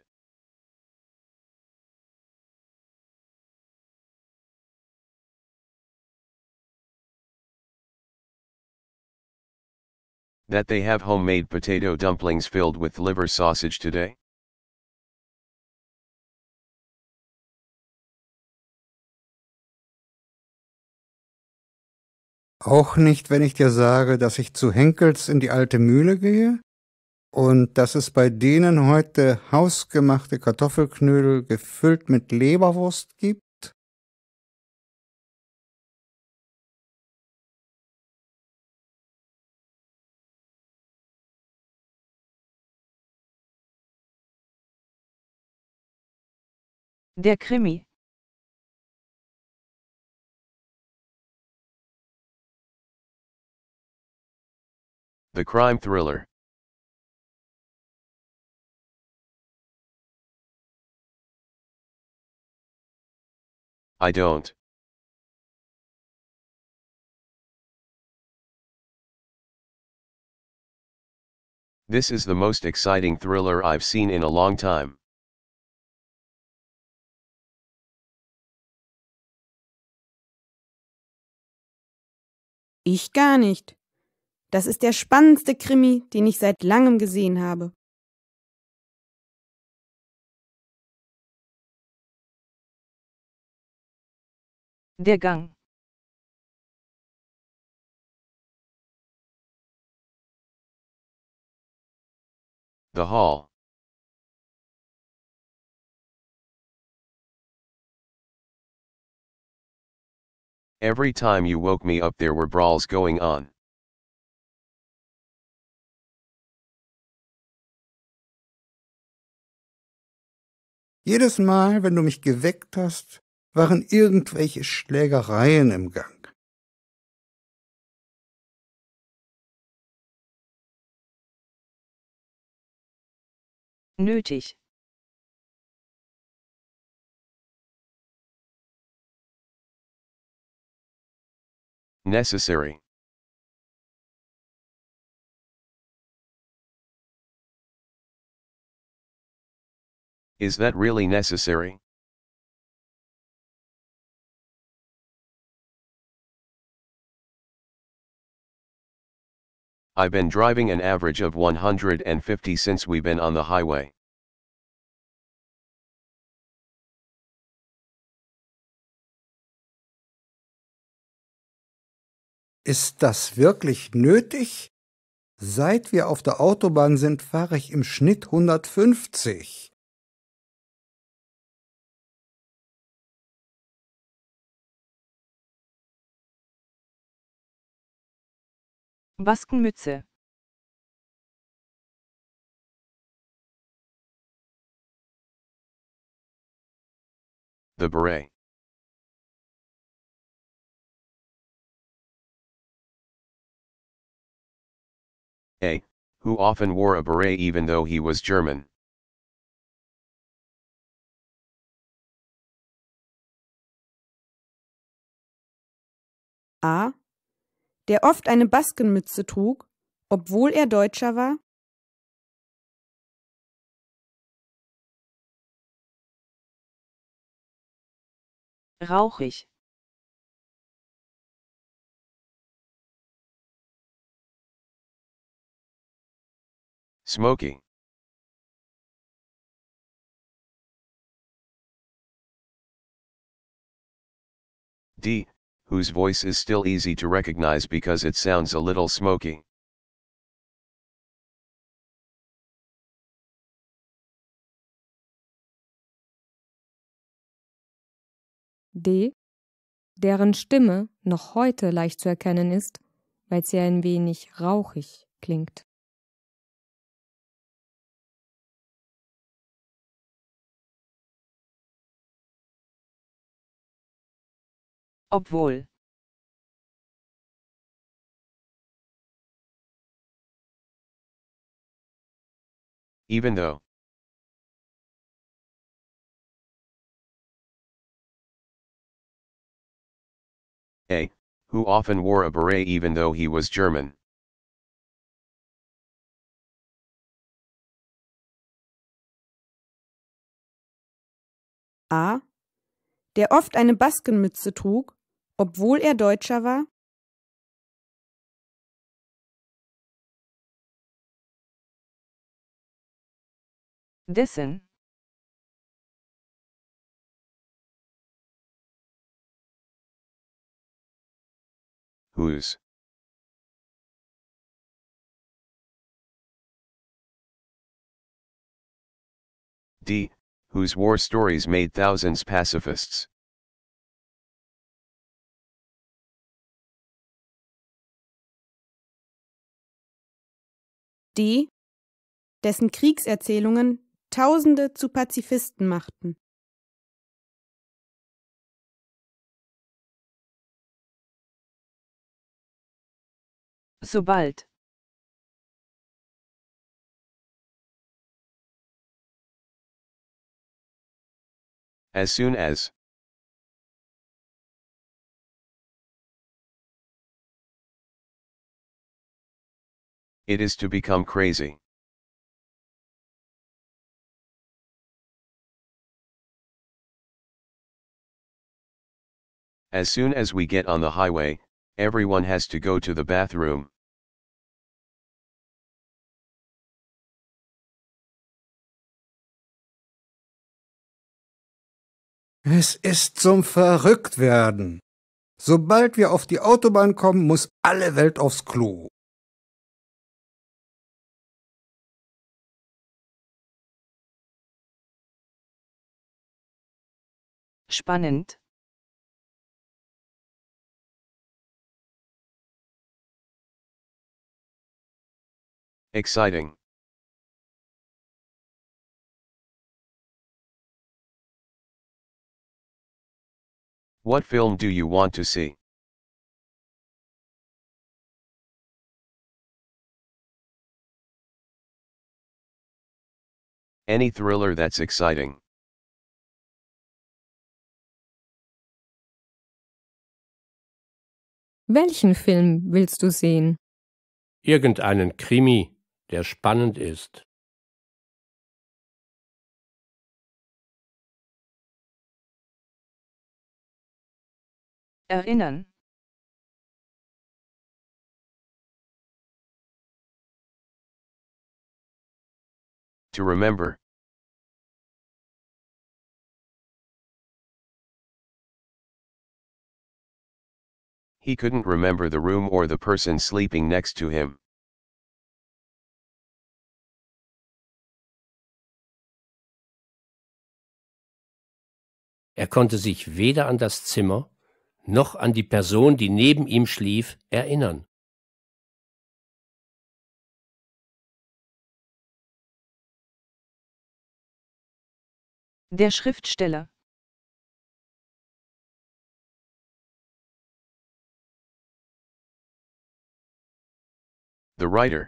That they have homemade potato dumplings filled with liver sausage today? Auch nicht, wenn ich dir sage, dass ich zu Henkels in die alte Mühle gehe und dass es bei denen heute hausgemachte Kartoffelknödel gefüllt mit Leberwurst gibt? Der Krimi. The crime thriller. I don't. This is the most exciting thriller I've seen in a long time. Ich gar nicht. Das ist der spannendste Krimi, den ich seit langem gesehen habe. Der Gang. The hall. Every time you woke me up there were brawls going on. Jedes Mal, wenn du mich geweckt hast, waren irgendwelche Schlägereien im Gang. Nötig. Necessary. Is that really necessary? I've been driving an average of 150 since we've been on the highway. Ist das wirklich nötig? Seit wir auf der Autobahn sind, fahre ich im Schnitt 150. Baskenmütze. The beret. A. Who often wore a beret even though he was German. A. Der oft eine Baskenmütze trug, obwohl er Deutscher war. Rauchig. Smoky. D. Whose voice is still easy to recognize because it sounds a little smoky. D. Deren Stimme noch heute leicht zu erkennen ist, weil sie ein wenig rauchig klingt. Obwohl. Even though. A. Who often wore a beret even though he was German. A. Der oft eine Baskenmütze trug, obwohl er Deutscher war. Dessen. Whose. D. Whose war stories made thousands pacifists. D. Dessen Kriegserzählungen Tausende zu Pazifisten machten. Sobald. As soon as. It is to become crazy. As soon as we get on the highway, everyone has to go to the bathroom. Es ist zum Verrücktwerden. Sobald wir auf die Autobahn kommen, muss alle Welt aufs Klo. Spannend. Exciting. What film do you want to see? Any thriller that's exciting. Welchen Film willst du sehen? Irgendeinen Krimi, der spannend ist. Erinnern. To remember. He couldn't remember the room or the person sleeping next to him. Er konnte sich weder an das Zimmer noch an die Person, die neben ihm schlief, erinnern. Der Schriftsteller. The writer.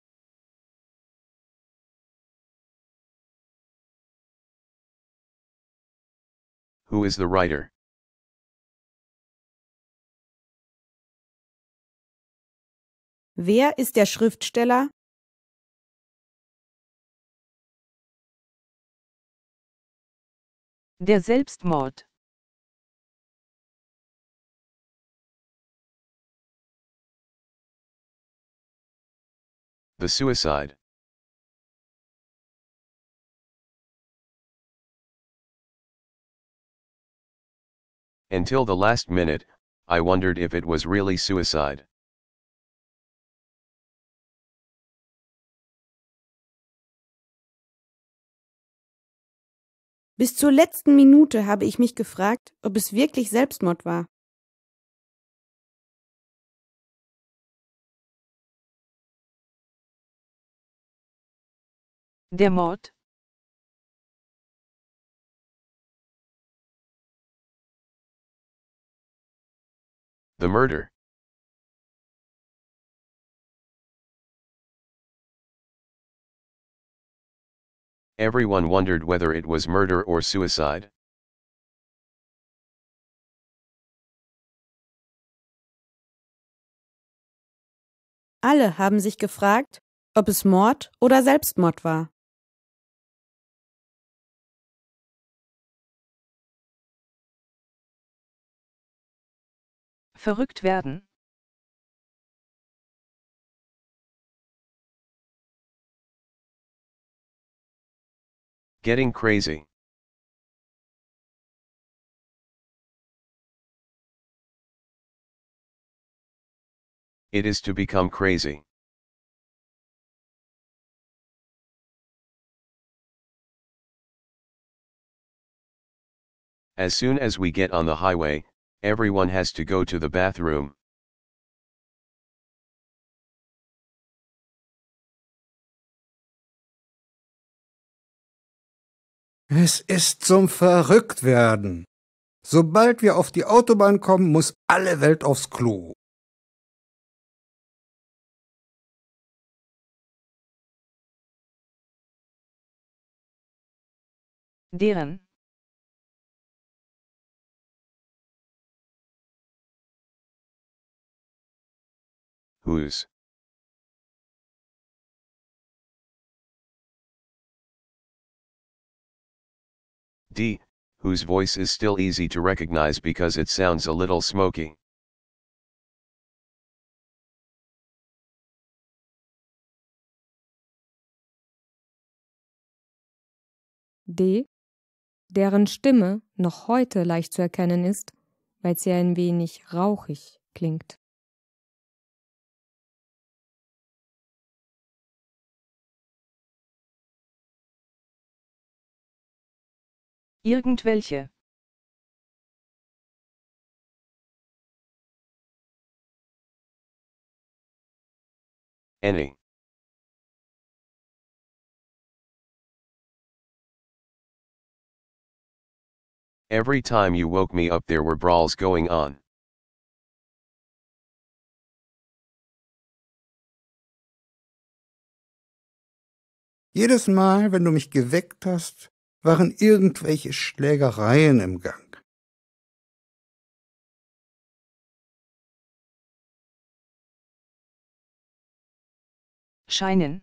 Who is the writer? Wer ist der Schriftsteller? Der Selbstmord. The suicide. Until the last minute, I wondered if it was really suicide. Bis zur letzten Minute habe ich mich gefragt, ob es wirklich Selbstmord war. Der Mord. The murder. Everyone wondered whether it was murder or suicide. Alle haben sich gefragt, ob es Mord oder Selbstmord war. Verrückt werden. Getting crazy. It is to become crazy. As soon as we get on the highway, everyone has to go to the bathroom. Es ist zum Verrücktwerden. Sobald wir auf die Autobahn kommen, muss alle Welt aufs Klo. Deren. Whose. D, whose voice is still easy to recognize because it sounds a little smoky. D, deren Stimme noch heute leicht zu erkennen ist, weil sie ein wenig rauchig klingt. Irgendwelche. Any. Every time you woke me up there were brawls going on. Jedes Mal, wenn du mich geweckt hast, waren irgendwelche Schlägereien im Gang. Scheinen.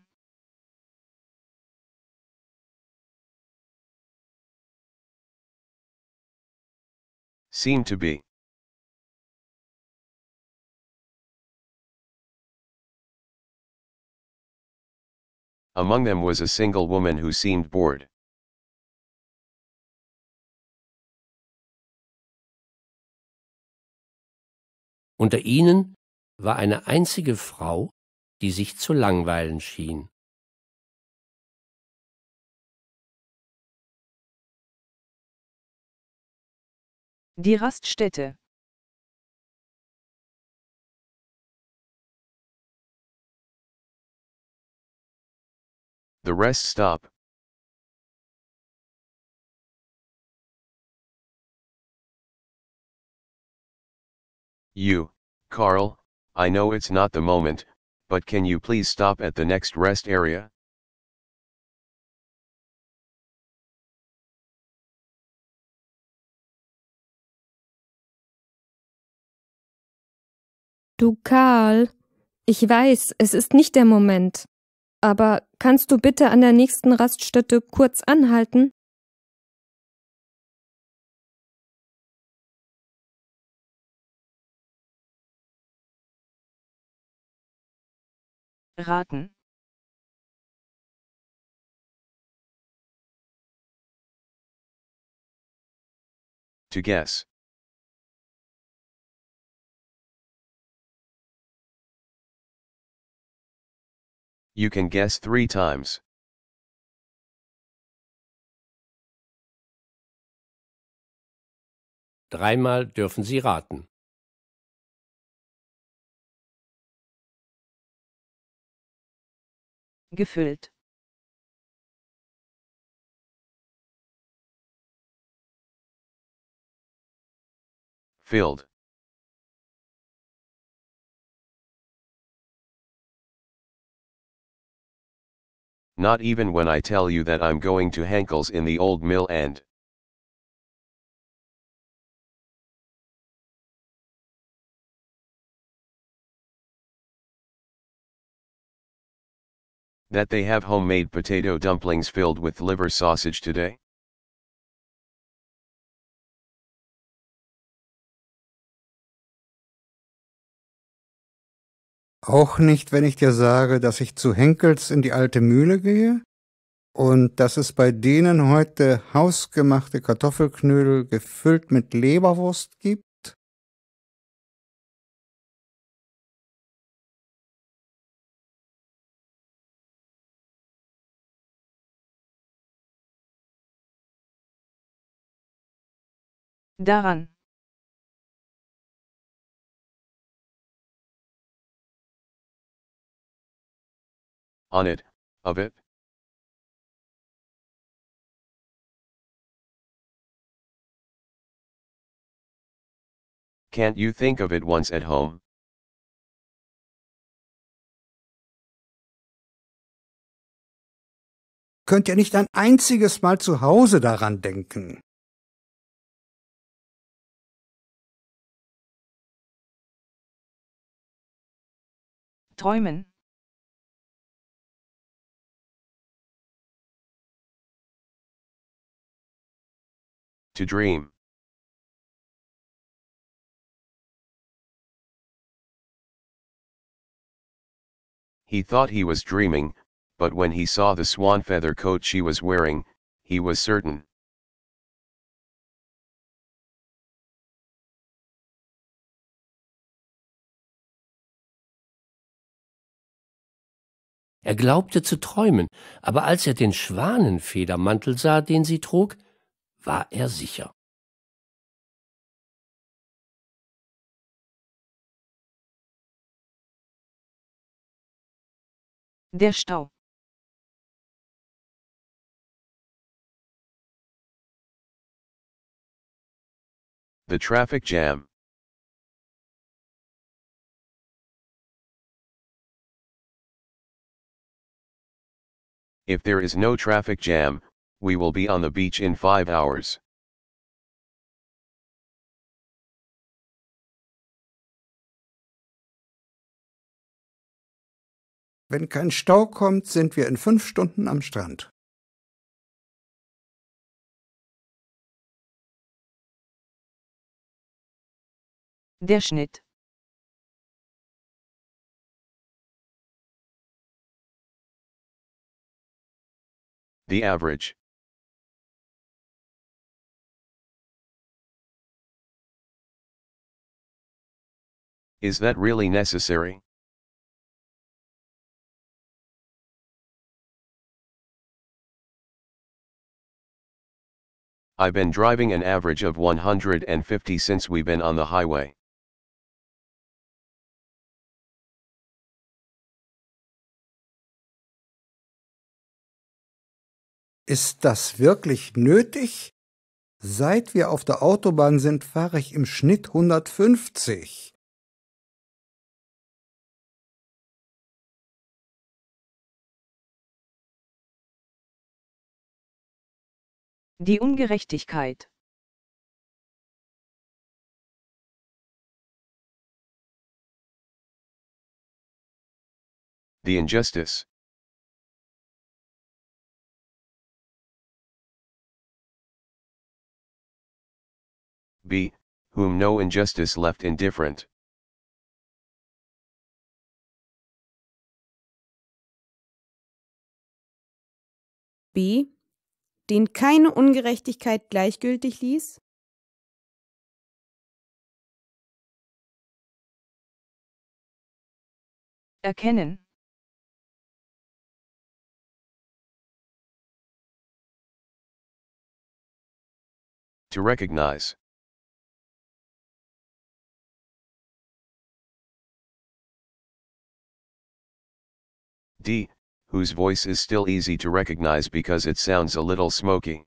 Seem to be. Among them was a single woman who seemed bored. Unter ihnen war eine einzige Frau, die sich zu langweilen schien. Die Raststätte. The rest stop. You, Carl, I know it's not the moment, but can you please stop at the next rest area? Du Karl, ich weiß, es ist nicht der Moment. Aber kannst du bitte an der nächsten Raststätte kurz anhalten? Raten. To guess. You can guess 3 times. Dreimal dürfen Sie raten. Gefüllt. Filled. Not even when I tell you that I'm going to Henkel's in the Old Mill End. That they have homemade potato dumplings filled with liver sausage today? Auch nicht, wenn ich dir sage, dass ich zu Henkels in die alte Mühle gehe und dass es bei denen heute hausgemachte Kartoffelknödel gefüllt mit Leberwurst gibt? Daran. On it, of it? Can't you think of it once at home? Könnt ihr nicht ein einziges Mal zu Hause daran denken? Träumen. To dream. He thought he was dreaming, but when he saw the swan feather coat she was wearing, he was certain. Er glaubte zu träumen, aber als er den Schwanenfedermantel sah, den sie trug, war er sicher. Der Stau. The traffic jam. If there is no traffic jam, we will be on the beach in 5 hours. Wenn kein Stau kommt, sind wir in 5 Stunden am Strand. Der Schnitt. The average. Is that really necessary? I've been driving an average of 150 since we've been on the highway. Ist das wirklich nötig? Seit wir auf der Autobahn sind, fahre ich im Schnitt 150. Die Ungerechtigkeit. The injustice. B. Whom no injustice left indifferent. B. Den keine Ungerechtigkeit gleichgültig ließ. Erkennen. To recognize. D. Whose voice is still easy to recognize because it sounds a little smoky.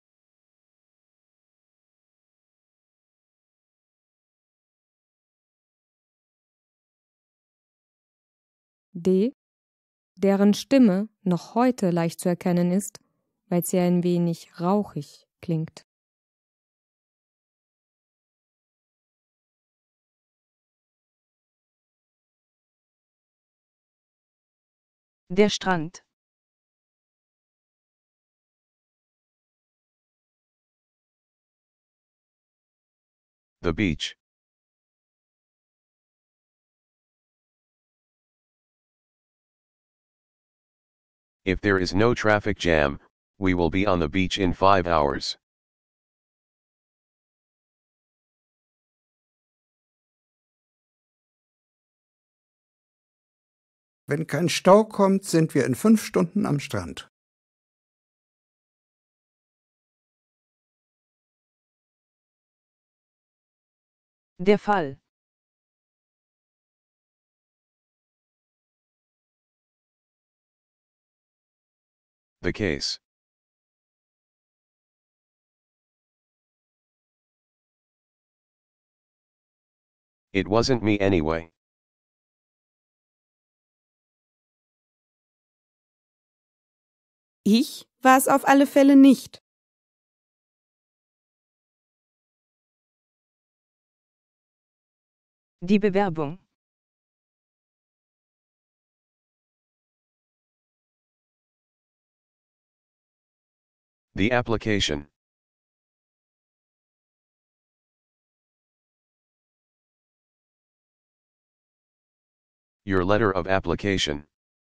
D. Deren Stimme noch heute leicht zu erkennen ist, weil sie ein wenig rauchig klingt. Der Strand. The beach. If there is no traffic jam, we will be on the beach in 5 hours. Wenn kein Stau kommt, sind wir in 5 Stunden am Strand. Der Fall. The case. It wasn't me anyway. Ich war es auf alle Fälle nicht. Die Bewerbung. The application. Your letter of application.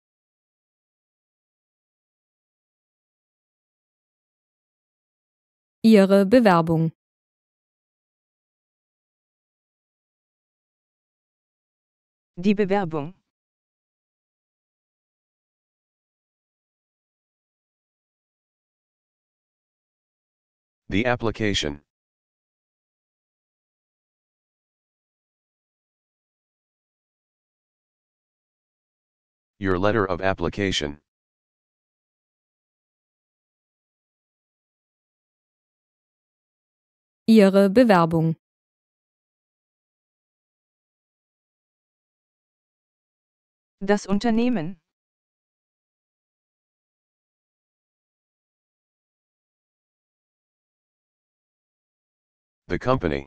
Ihre Bewerbung. Die Bewerbung. The application. Your letter of application. Ihre Bewerbung. Das Unternehmen. The company.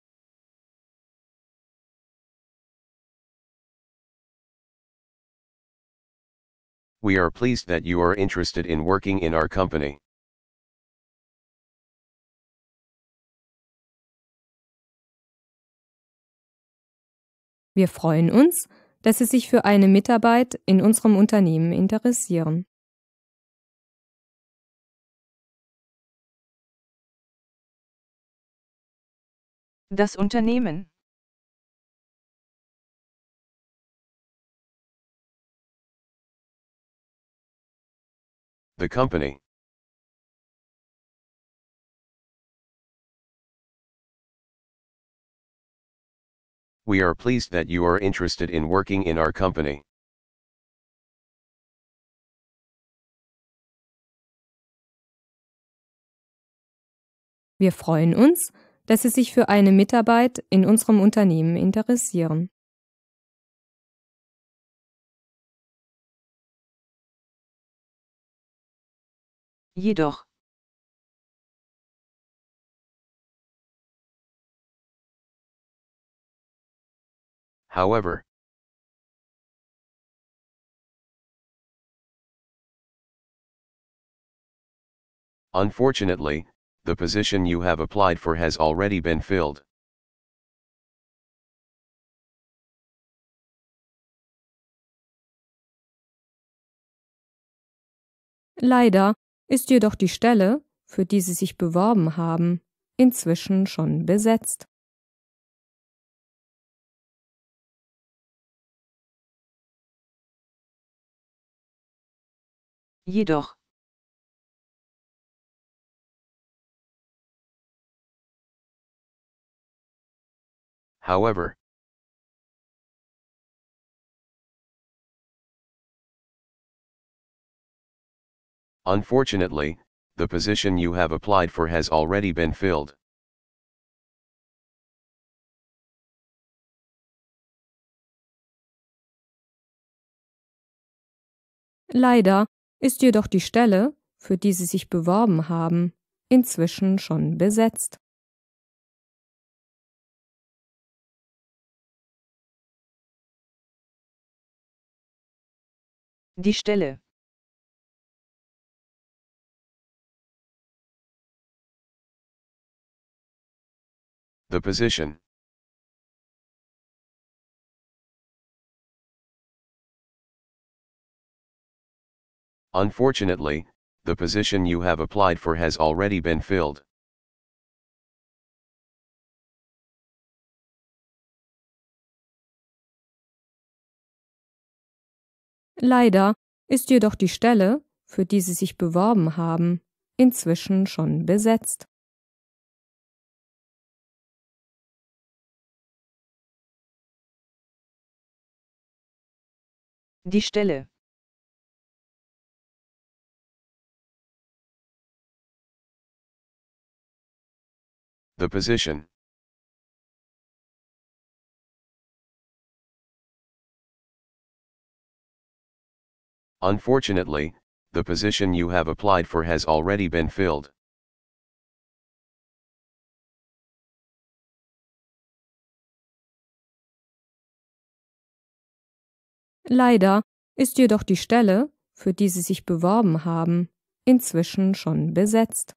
We are pleased that you are interested in working in our company. Wir freuen uns, dass Sie sich für eine Mitarbeit in unserem Unternehmen interessieren. Das Unternehmen. The company. We are pleased that you are interested in working in our company. Wir freuen uns, dass Sie sich für eine Mitarbeit in unserem Unternehmen interessieren. Jedoch. However. Unfortunately, the position you have applied for has already been filled. Leider ist jedoch die Stelle, für die Sie sich beworben haben, inzwischen schon besetzt. Jedoch. However. Unfortunately, the position you have applied for has already been filled. Leider ist jedoch die Stelle, für die Sie sich beworben haben, inzwischen schon besetzt. Die Stelle. The position. Unfortunately, the position you have applied for has already been filled. Leider ist jedoch die Stelle, für die Sie sich beworben haben, inzwischen schon besetzt. Die Stelle. The position. Unfortunately, the position you have applied for has already been filled. Leider ist jedoch die Stelle, für die Sie sich beworben haben, inzwischen schon besetzt.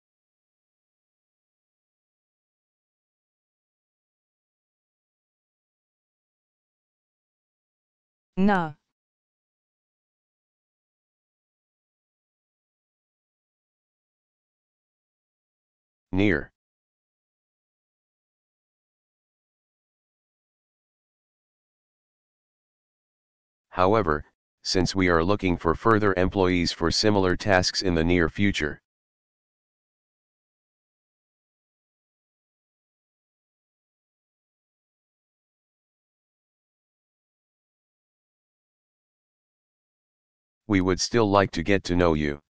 Nah. Near. However, since we are looking for further employees for similar tasks in the near future. We would still like to get to know you.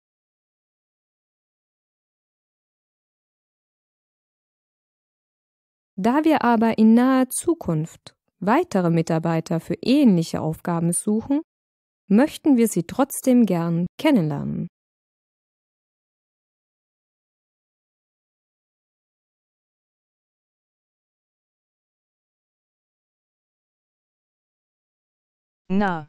Da wir aber in naher Zukunft weitere Mitarbeiter für ähnliche Aufgaben suchen, möchten wir Sie trotzdem gern kennenlernen. Nah.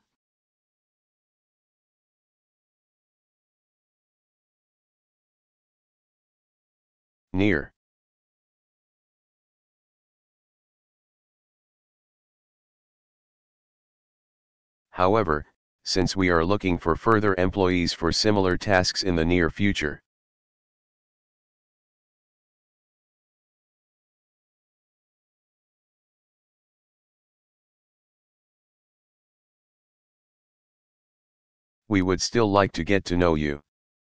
Near. However, since we are looking for further employees for similar tasks in the near future. We would still like to get to know you.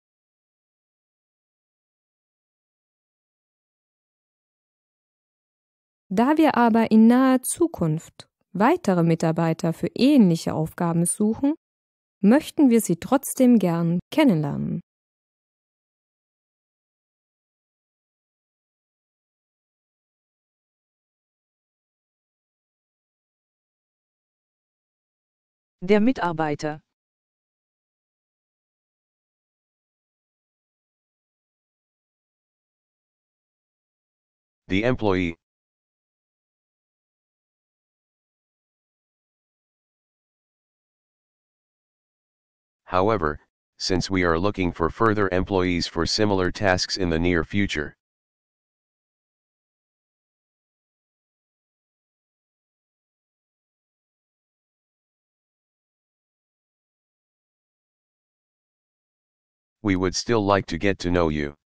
Da wir aber in naher Zukunft weitere Mitarbeiter für ähnliche Aufgaben suchen, möchten wir sie trotzdem gern kennenlernen. Der Mitarbeiter. The employee. However, since we are looking for further employees for similar tasks in the near future, we would still like to get to know you.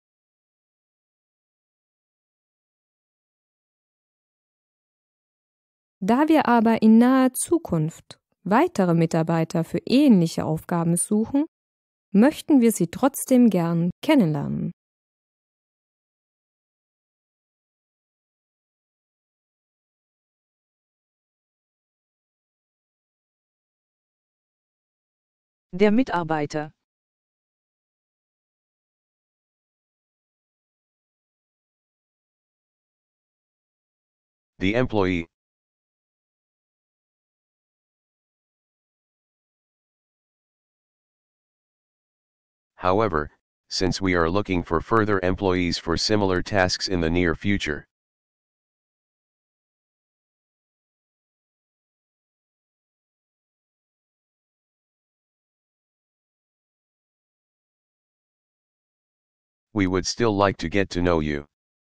Da wir aber in naher Zukunft weitere Mitarbeiter für ähnliche Aufgaben suchen, möchten wir sie trotzdem gern kennenlernen. Der Mitarbeiter. The employee. However, since we are looking for further employees for similar tasks in the near future, we would still like to get to know you.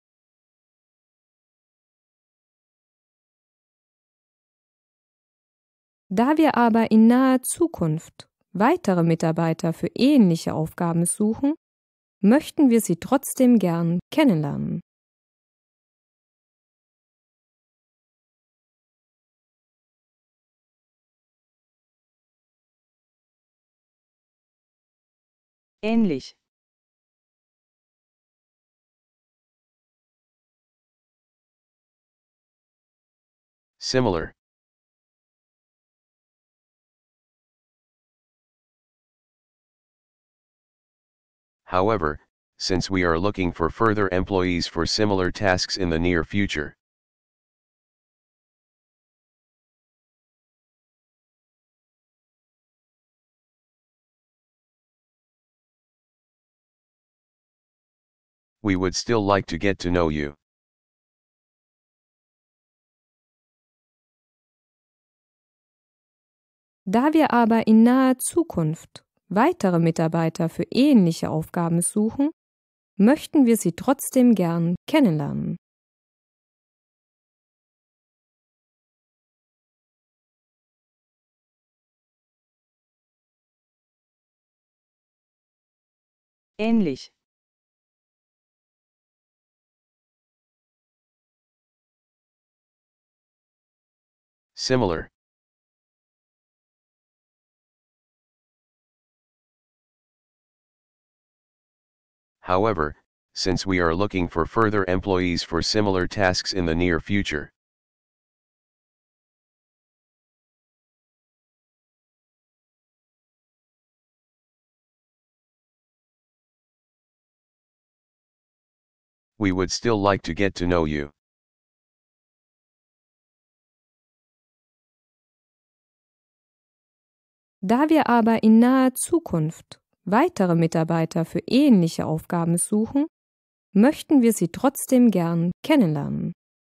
Da wir aber in naher Zukunft weitere Mitarbeiter für ähnliche Aufgaben suchen, möchten wir sie trotzdem gern kennenlernen. Ähnlich. Similar. However, since we are looking for further employees for similar tasks in the near future, we would still like to get to know you. Da wir aber in naher Zukunft weitere Mitarbeiter für ähnliche Aufgaben suchen, möchten wir sie trotzdem gern kennenlernen. Ähnlich. Similar. However, since we are looking for further employees for similar tasks in the near future, we would still like to get to know you. Da wir aber in naher Zukunft weitere Mitarbeiter für ähnliche Aufgaben suchen, möchten wir sie trotzdem gern kennenlernen.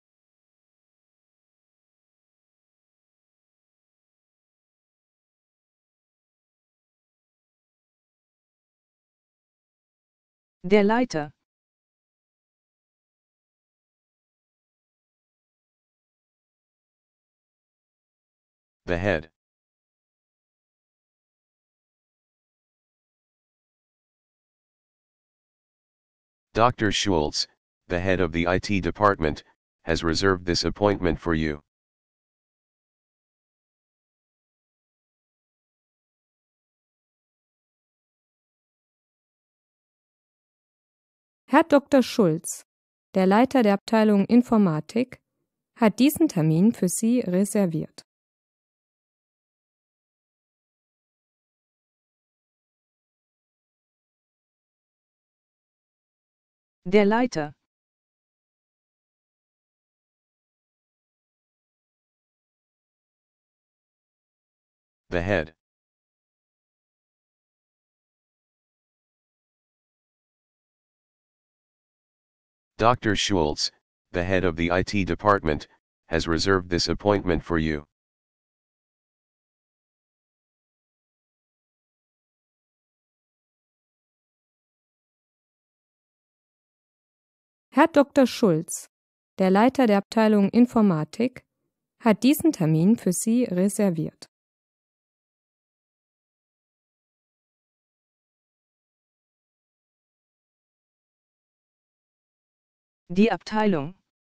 Der Leiter. The head. Dr. Schultz, the head of the IT department, has reserved this appointment for you. Herr Dr. Schulz, der Leiter der Abteilung Informatik, hat diesen Termin für Sie reserviert. Der Leiter. The head. Dr. Schultz, the head of the IT department, has reserved this appointment for you. Herr Dr. Schulz, der Leiter der Abteilung Informatik, hat diesen Termin für Sie reserviert. Die Abteilung.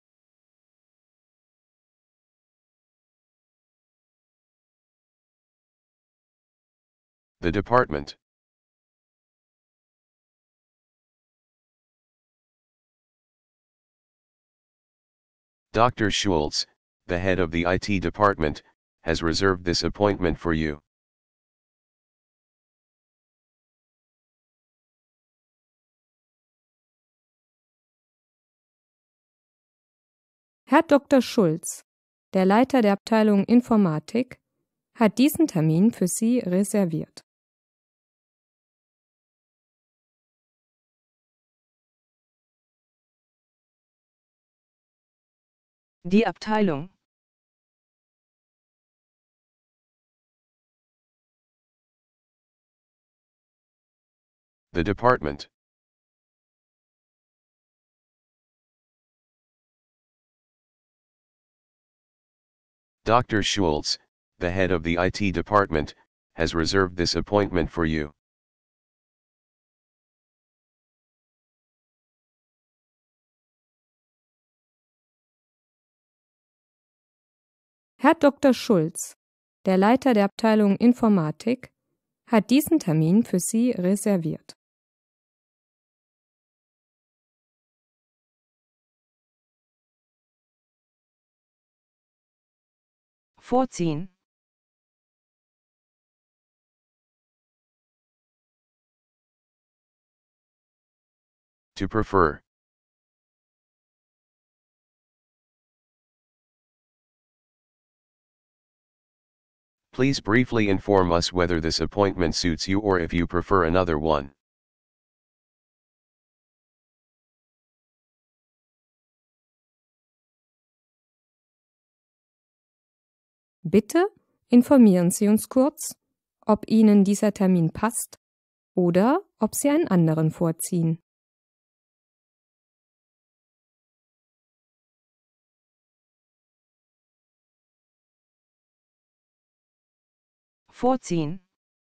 The department. Dr. Schultz, the head of the IT department, has reserved this appointment for you. Herr Dr. Schulz, der Leiter der Abteilung Informatik, hat diesen Termin für Sie reserviert. Die Abteilung. The department. Dr. Schultz, the head of the IT department, has reserved this appointment for you. Herr Dr. Schulz, der Leiter der Abteilung Informatik, hat diesen Termin für Sie reserviert. Vorziehen. To prefer. Please briefly inform us whether this appointment suits you or if you prefer another one. Bitte informieren Sie uns kurz, ob Ihnen dieser Termin passt oder ob Sie einen anderen vorziehen. Vorziehen.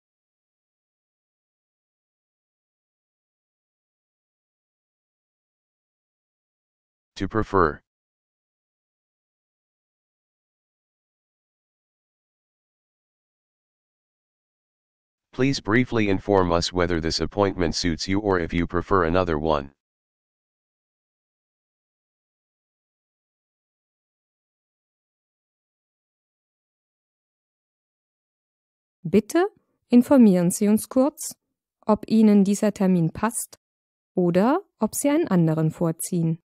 To prefer. Please briefly inform us whether this appointment suits you or if you prefer another one. Bitte informieren Sie uns kurz, ob Ihnen dieser Termin passt oder ob Sie einen anderen vorziehen.